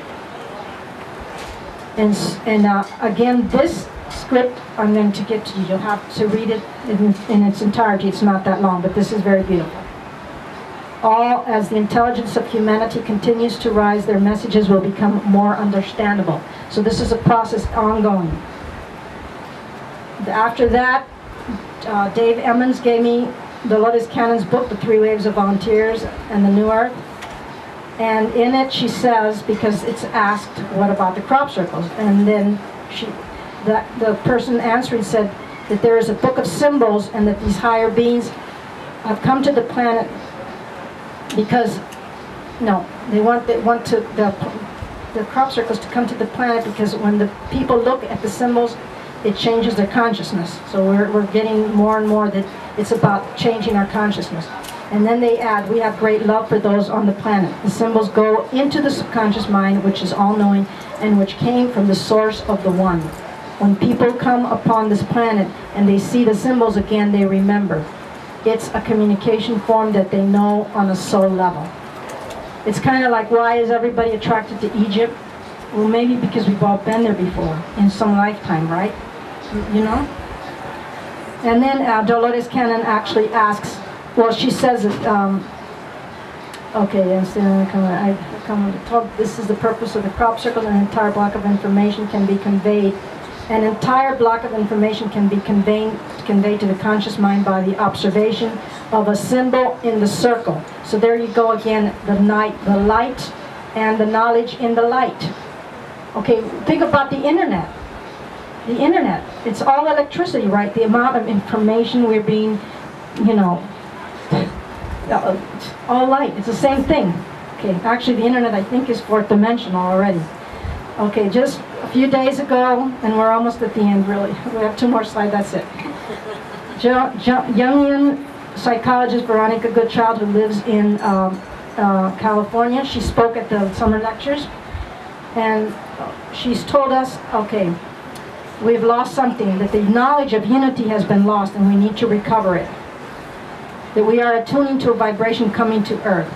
Speaker 3: And, and uh, again, this script I'm going to give to you. You'll have to read it in, in its entirety. It's not that long, but this is very beautiful. All, as the intelligence of humanity continues to rise, their messages will become more understandable. So this is a process ongoing. After that, uh, Dave Emmons gave me the Lotus Cannon's book, The Three Waves of Volunteers and the New Earth. And in it she says, because it's asked, what about the crop circles? And then she, the, the person answering said that there is a book of symbols and that these higher beings have come to the planet because, no, they want, they want to, the, the crop circles to come to the planet because when the people look at the symbols, it changes their consciousness. So we're, we're getting more and more that it's about changing our consciousness. And then they add, we have great love for those on the planet. The symbols go into the subconscious mind, which is all-knowing, and which came from the source of the One. When people come upon this planet and they see the symbols again, they remember. It's a communication form that they know on a soul level. It's kind of like, why is everybody attracted to Egypt? Well, maybe because we've all been there before in some lifetime, right? You know? And then uh, Dolores Cannon actually asks, well, she says it, um, okay, yes, uh, come on, I come to talk. This is the purpose of the crop circle. An entire block of information can be conveyed. An entire block of information can be conveyed, conveyed to the conscious mind by the observation of a symbol in the circle. So there you go again, the night, the light, and the knowledge in the light. Okay, think about the internet. The internet, it's all electricity, right? The amount of information we're being, you know, it's all light. It's the same thing. Okay, actually the internet I think is fourth dimensional already. Okay, just a few days ago, and we're almost at the end really. We have two more slides, that's it. Jo jo Jungian psychologist Veronica Goodchild, who lives in um, uh, California, she spoke at the summer lectures, and she's told us, okay, we've lost something, that the knowledge of unity has been lost and we need to recover it. That we are attuning to a vibration coming to Earth.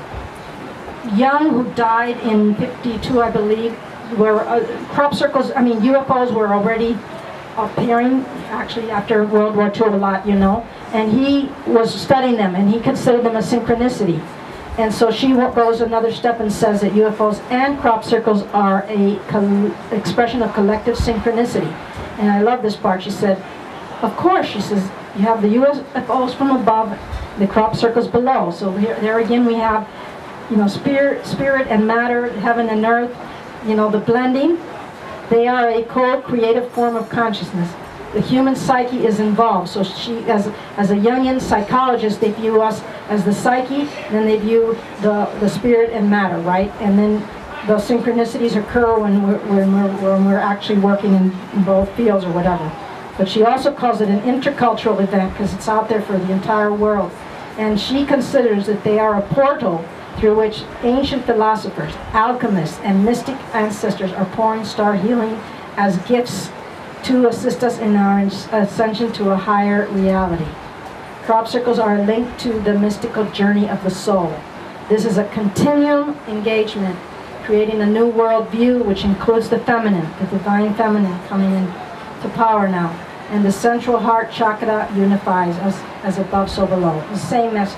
Speaker 3: Young, who died in fifty-two, I believe, were uh, crop circles, I mean U F Os were already appearing, actually after World War Two a lot, you know, and he was studying them and he considered them a synchronicity. And so she goes another step and says that U F Os and crop circles are a expression of collective synchronicity. And I love this part. She said, of course, she says, you have the U F Os from above, the crop circles below. So here, there again we have, you know, spirit, spirit and matter, heaven and earth, you know, the blending. They are a co-creative form of consciousness. The human psyche is involved. So she, as, as a Jungian psychologist, they view us as the psyche, then they view the, the spirit and matter, right? And then the synchronicities occur when we're, when we're, when we're actually working in, in both fields or whatever. But she also calls it an intercultural event because it's out there for the entire world. And she considers that they are a portal through which ancient philosophers, alchemists, and mystic ancestors are pouring star healing as gifts to assist us in our ascension to a higher reality. Crop circles are linked to the mystical journey of the soul. This is a continuum engagement, creating a new world view which includes the feminine, the divine feminine coming in to power now. And the central heart chakra unifies us as above, so below. The same message.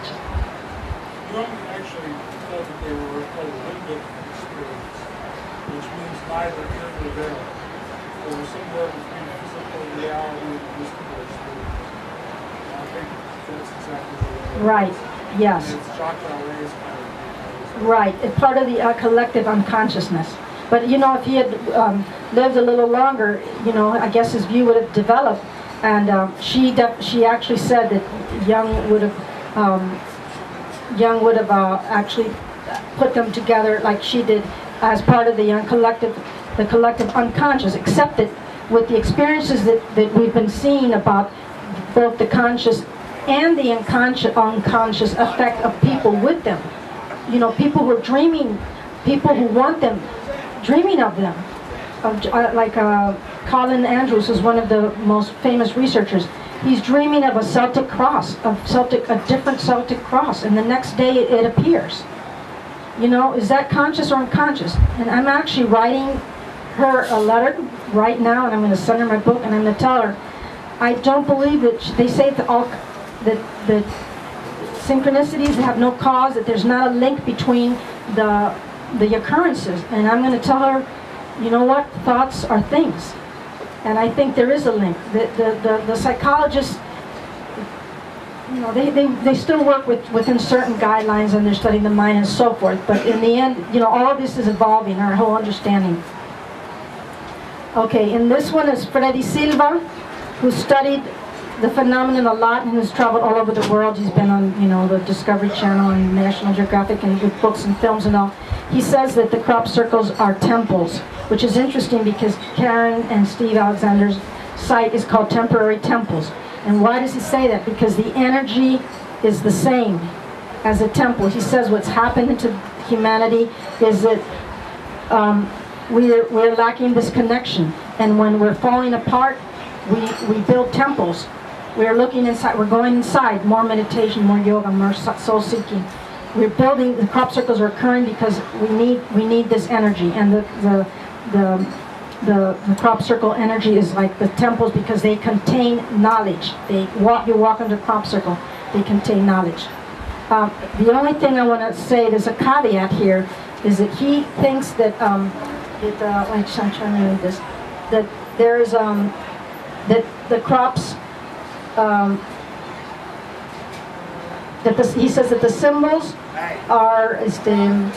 Speaker 4: Jung actually thought that they were called limbic experience, which means neither here nor there. There was somewhere between physical reality and mystical experience. And I think that's exactly what it is.
Speaker 3: Right, yes.
Speaker 4: And it's chakra rays kind of.
Speaker 3: Right, it's part of the uh, collective unconsciousness. But you know, if he had um, lived a little longer, you know, I guess his view would have developed. And um, she def she actually said that Jung would have um, Jung would have uh, actually put them together like she did as part of the uh, collective, the collective unconscious. Except that with the experiences that that we've been seeing about both the conscious and the unconscious unconscious effect of people with them. You know, people who are dreaming, people who want them, dreaming of them. Of, uh, like uh, Colin Andrews is one of the most famous researchers. He's dreaming of a Celtic cross, of Celtic, a different Celtic cross, and the next day it, it appears. You know, is that conscious or unconscious? And I'm actually writing her a letter right now, and I'm going to send her my book, and I'm going to tell her, I don't believe that she, they say that all that that synchronicities have no cause, that there's not a link between the the occurrences. And I'm going to tell her, you know what, thoughts are things. And I think there is a link. The, the, the, the psychologists, you know, they, they, they still work with, within certain guidelines and they're studying the mind and so forth. But in the end, you know, all of this is evolving, our whole understanding. Okay, and this one is Freddy Silva, who studied the phenomenon a lot and has traveled all over the world. He's been on, you know, the Discovery Channel and National Geographic and with books and films and all. He says that the crop circles are temples, which is interesting because Karen and Steve Alexander's site is called Temporary Temples. And why does he say that? Because the energy is the same as a temple. He says what's happened to humanity is that um, we're, we're lacking this connection. And when we're falling apart, we, we build temples. We're looking inside, we're going inside, more meditation, more yoga, more soul seeking. we're building, the crop circles are occurring because we need we need this energy, and the the the the, the crop circle energy is like the temples because they contain knowledge. They walk you walk into a crop circle, they contain knowledge. Um, the only thing I want to say, there's a caveat here, is that he thinks that um, that uh, like, I'm trying to read this, that there's um, that the crops. Um, that the, he says that the symbols are is the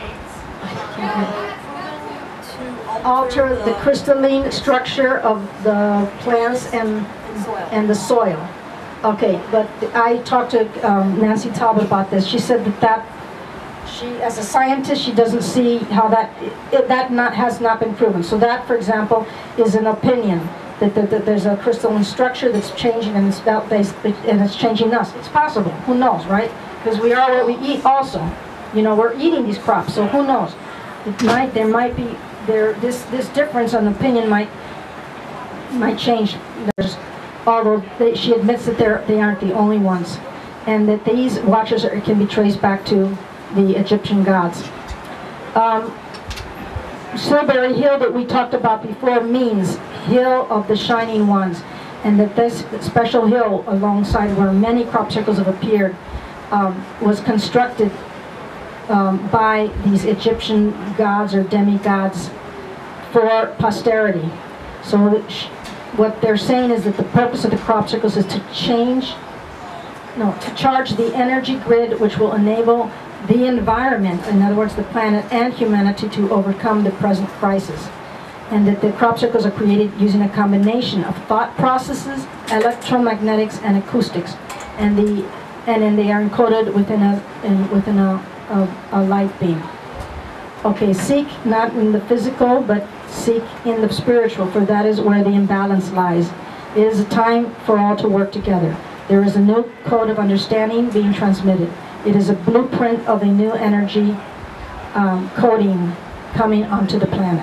Speaker 3: alter the crystalline structure of the plants and and the soil. Okay, but I talked to um, Nancy Talbot about this. She said that that she, as a scientist, she doesn't see how that it, that not has not been proven. So that, for example, is an opinion. That, that, that there's a crystalline structure that's changing, and it's about basically, and it's changing us. It's possible. Who knows, right? Because we are what we eat. Also, you know, we're eating these crops. So who knows? It might. There might be there. This this difference on opinion might might change. There's, although they, she admits that they're they aren't the only ones, and that these watchers are, can be traced back to the Egyptian gods. Um, Silbury Hill that we talked about before means Hill of the Shining Ones, and that this special hill alongside where many crop circles have appeared um, was constructed um, by these Egyptian gods or demigods for posterity. So what they're saying is that the purpose of the crop circles is to change, no, to charge the energy grid, which will enable the environment, in other words the planet and humanity, to overcome the present crisis. And that the crop circles are created using a combination of thought processes, electromagnetics, and acoustics, and the and then they are encoded within a in, within a, a, a light beam. Okay, seek not in the physical, but seek in the spiritual, for that is where the imbalance lies. It is a time for all to work together. There is a new code of understanding being transmitted. It is a blueprint of a new energy um, coding coming onto the planet.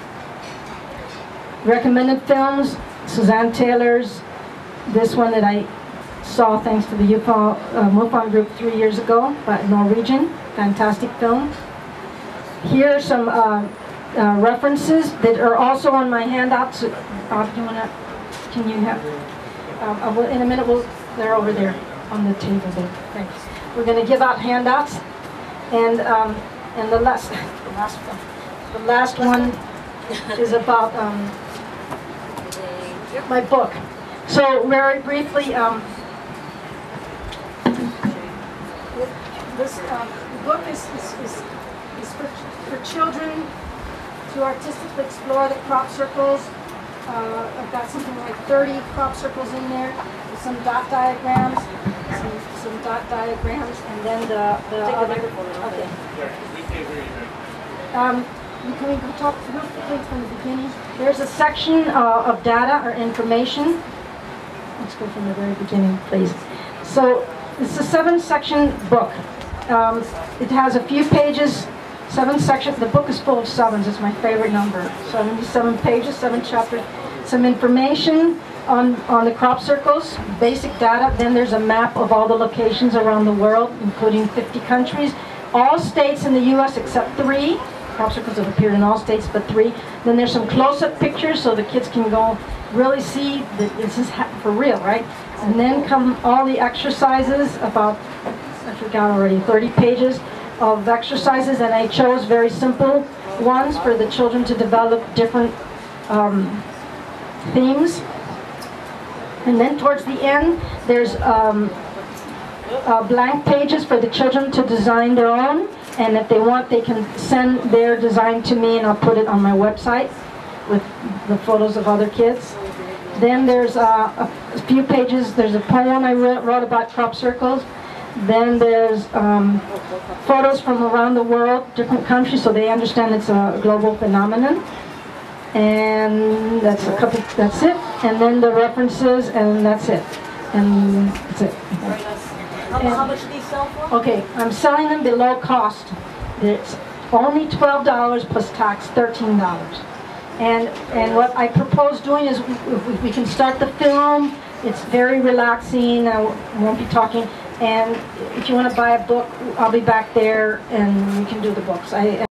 Speaker 3: Recommended films, Suzanne Taylor's, this one that I saw thanks to the UFO, uh, MUFON group three years ago, by Norwegian, fantastic film. Here are some uh, uh, references that are also on my handouts. Uh, do you wanna, can you have, um, I will, in a minute, we'll, they're over there on the table there. Thanks. We're going to give out handouts, and um, and the last, the last one, the last one is about um, my book. So very briefly, um, this uh, book is is, is, is for, for children to artistically explore the crop circles. Uh, I've got something like thirty crop circles in there, with some dot diagrams, some, some dot diagrams, and then the, the
Speaker 1: Take
Speaker 3: other,
Speaker 1: the microphone off.
Speaker 3: okay.
Speaker 4: Yeah, we can't hear you.
Speaker 3: Um, can we go talk real quickly from the beginning? There's a section uh, of data or information. Let's go from the very beginning, please. So it's a seven-section book. Um, it has a few pages, seven sections. The book is full of sevens. It's my favorite number. seventy-seven pages, seven chapters. Some information on, on the crop circles, basic data. Then there's a map of all the locations around the world, including fifty countries. All states in the U S except three. Crop circles have appeared in all states but three. Then there's some close-up pictures so the kids can go really see that this is for real, right? And then come all the exercises, about, I forgot already, thirty pages of exercises, and I chose very simple ones for the children to develop different um, themes. And then towards the end, there's um, uh, blank pages for the children to design their own, and if they want, they can send their design to me, and I'll put it on my website with the photos of other kids. Then there's uh, a few pages, there's a poem I wrote about crop circles. Then there's um, photos from around the world, different countries, so they understand it's a global phenomenon. And that's a couple, that's it. And then the references, and that's it. And that's it.
Speaker 1: How, how much do these sell for?
Speaker 3: Okay, I'm selling them below cost. It's only twelve dollars plus tax, thirteen dollars. And and what I propose doing is we, we, we can start the film. It's very relaxing. I won't be talking. And if you want to buy a book, I'll be back there and we can do the books. I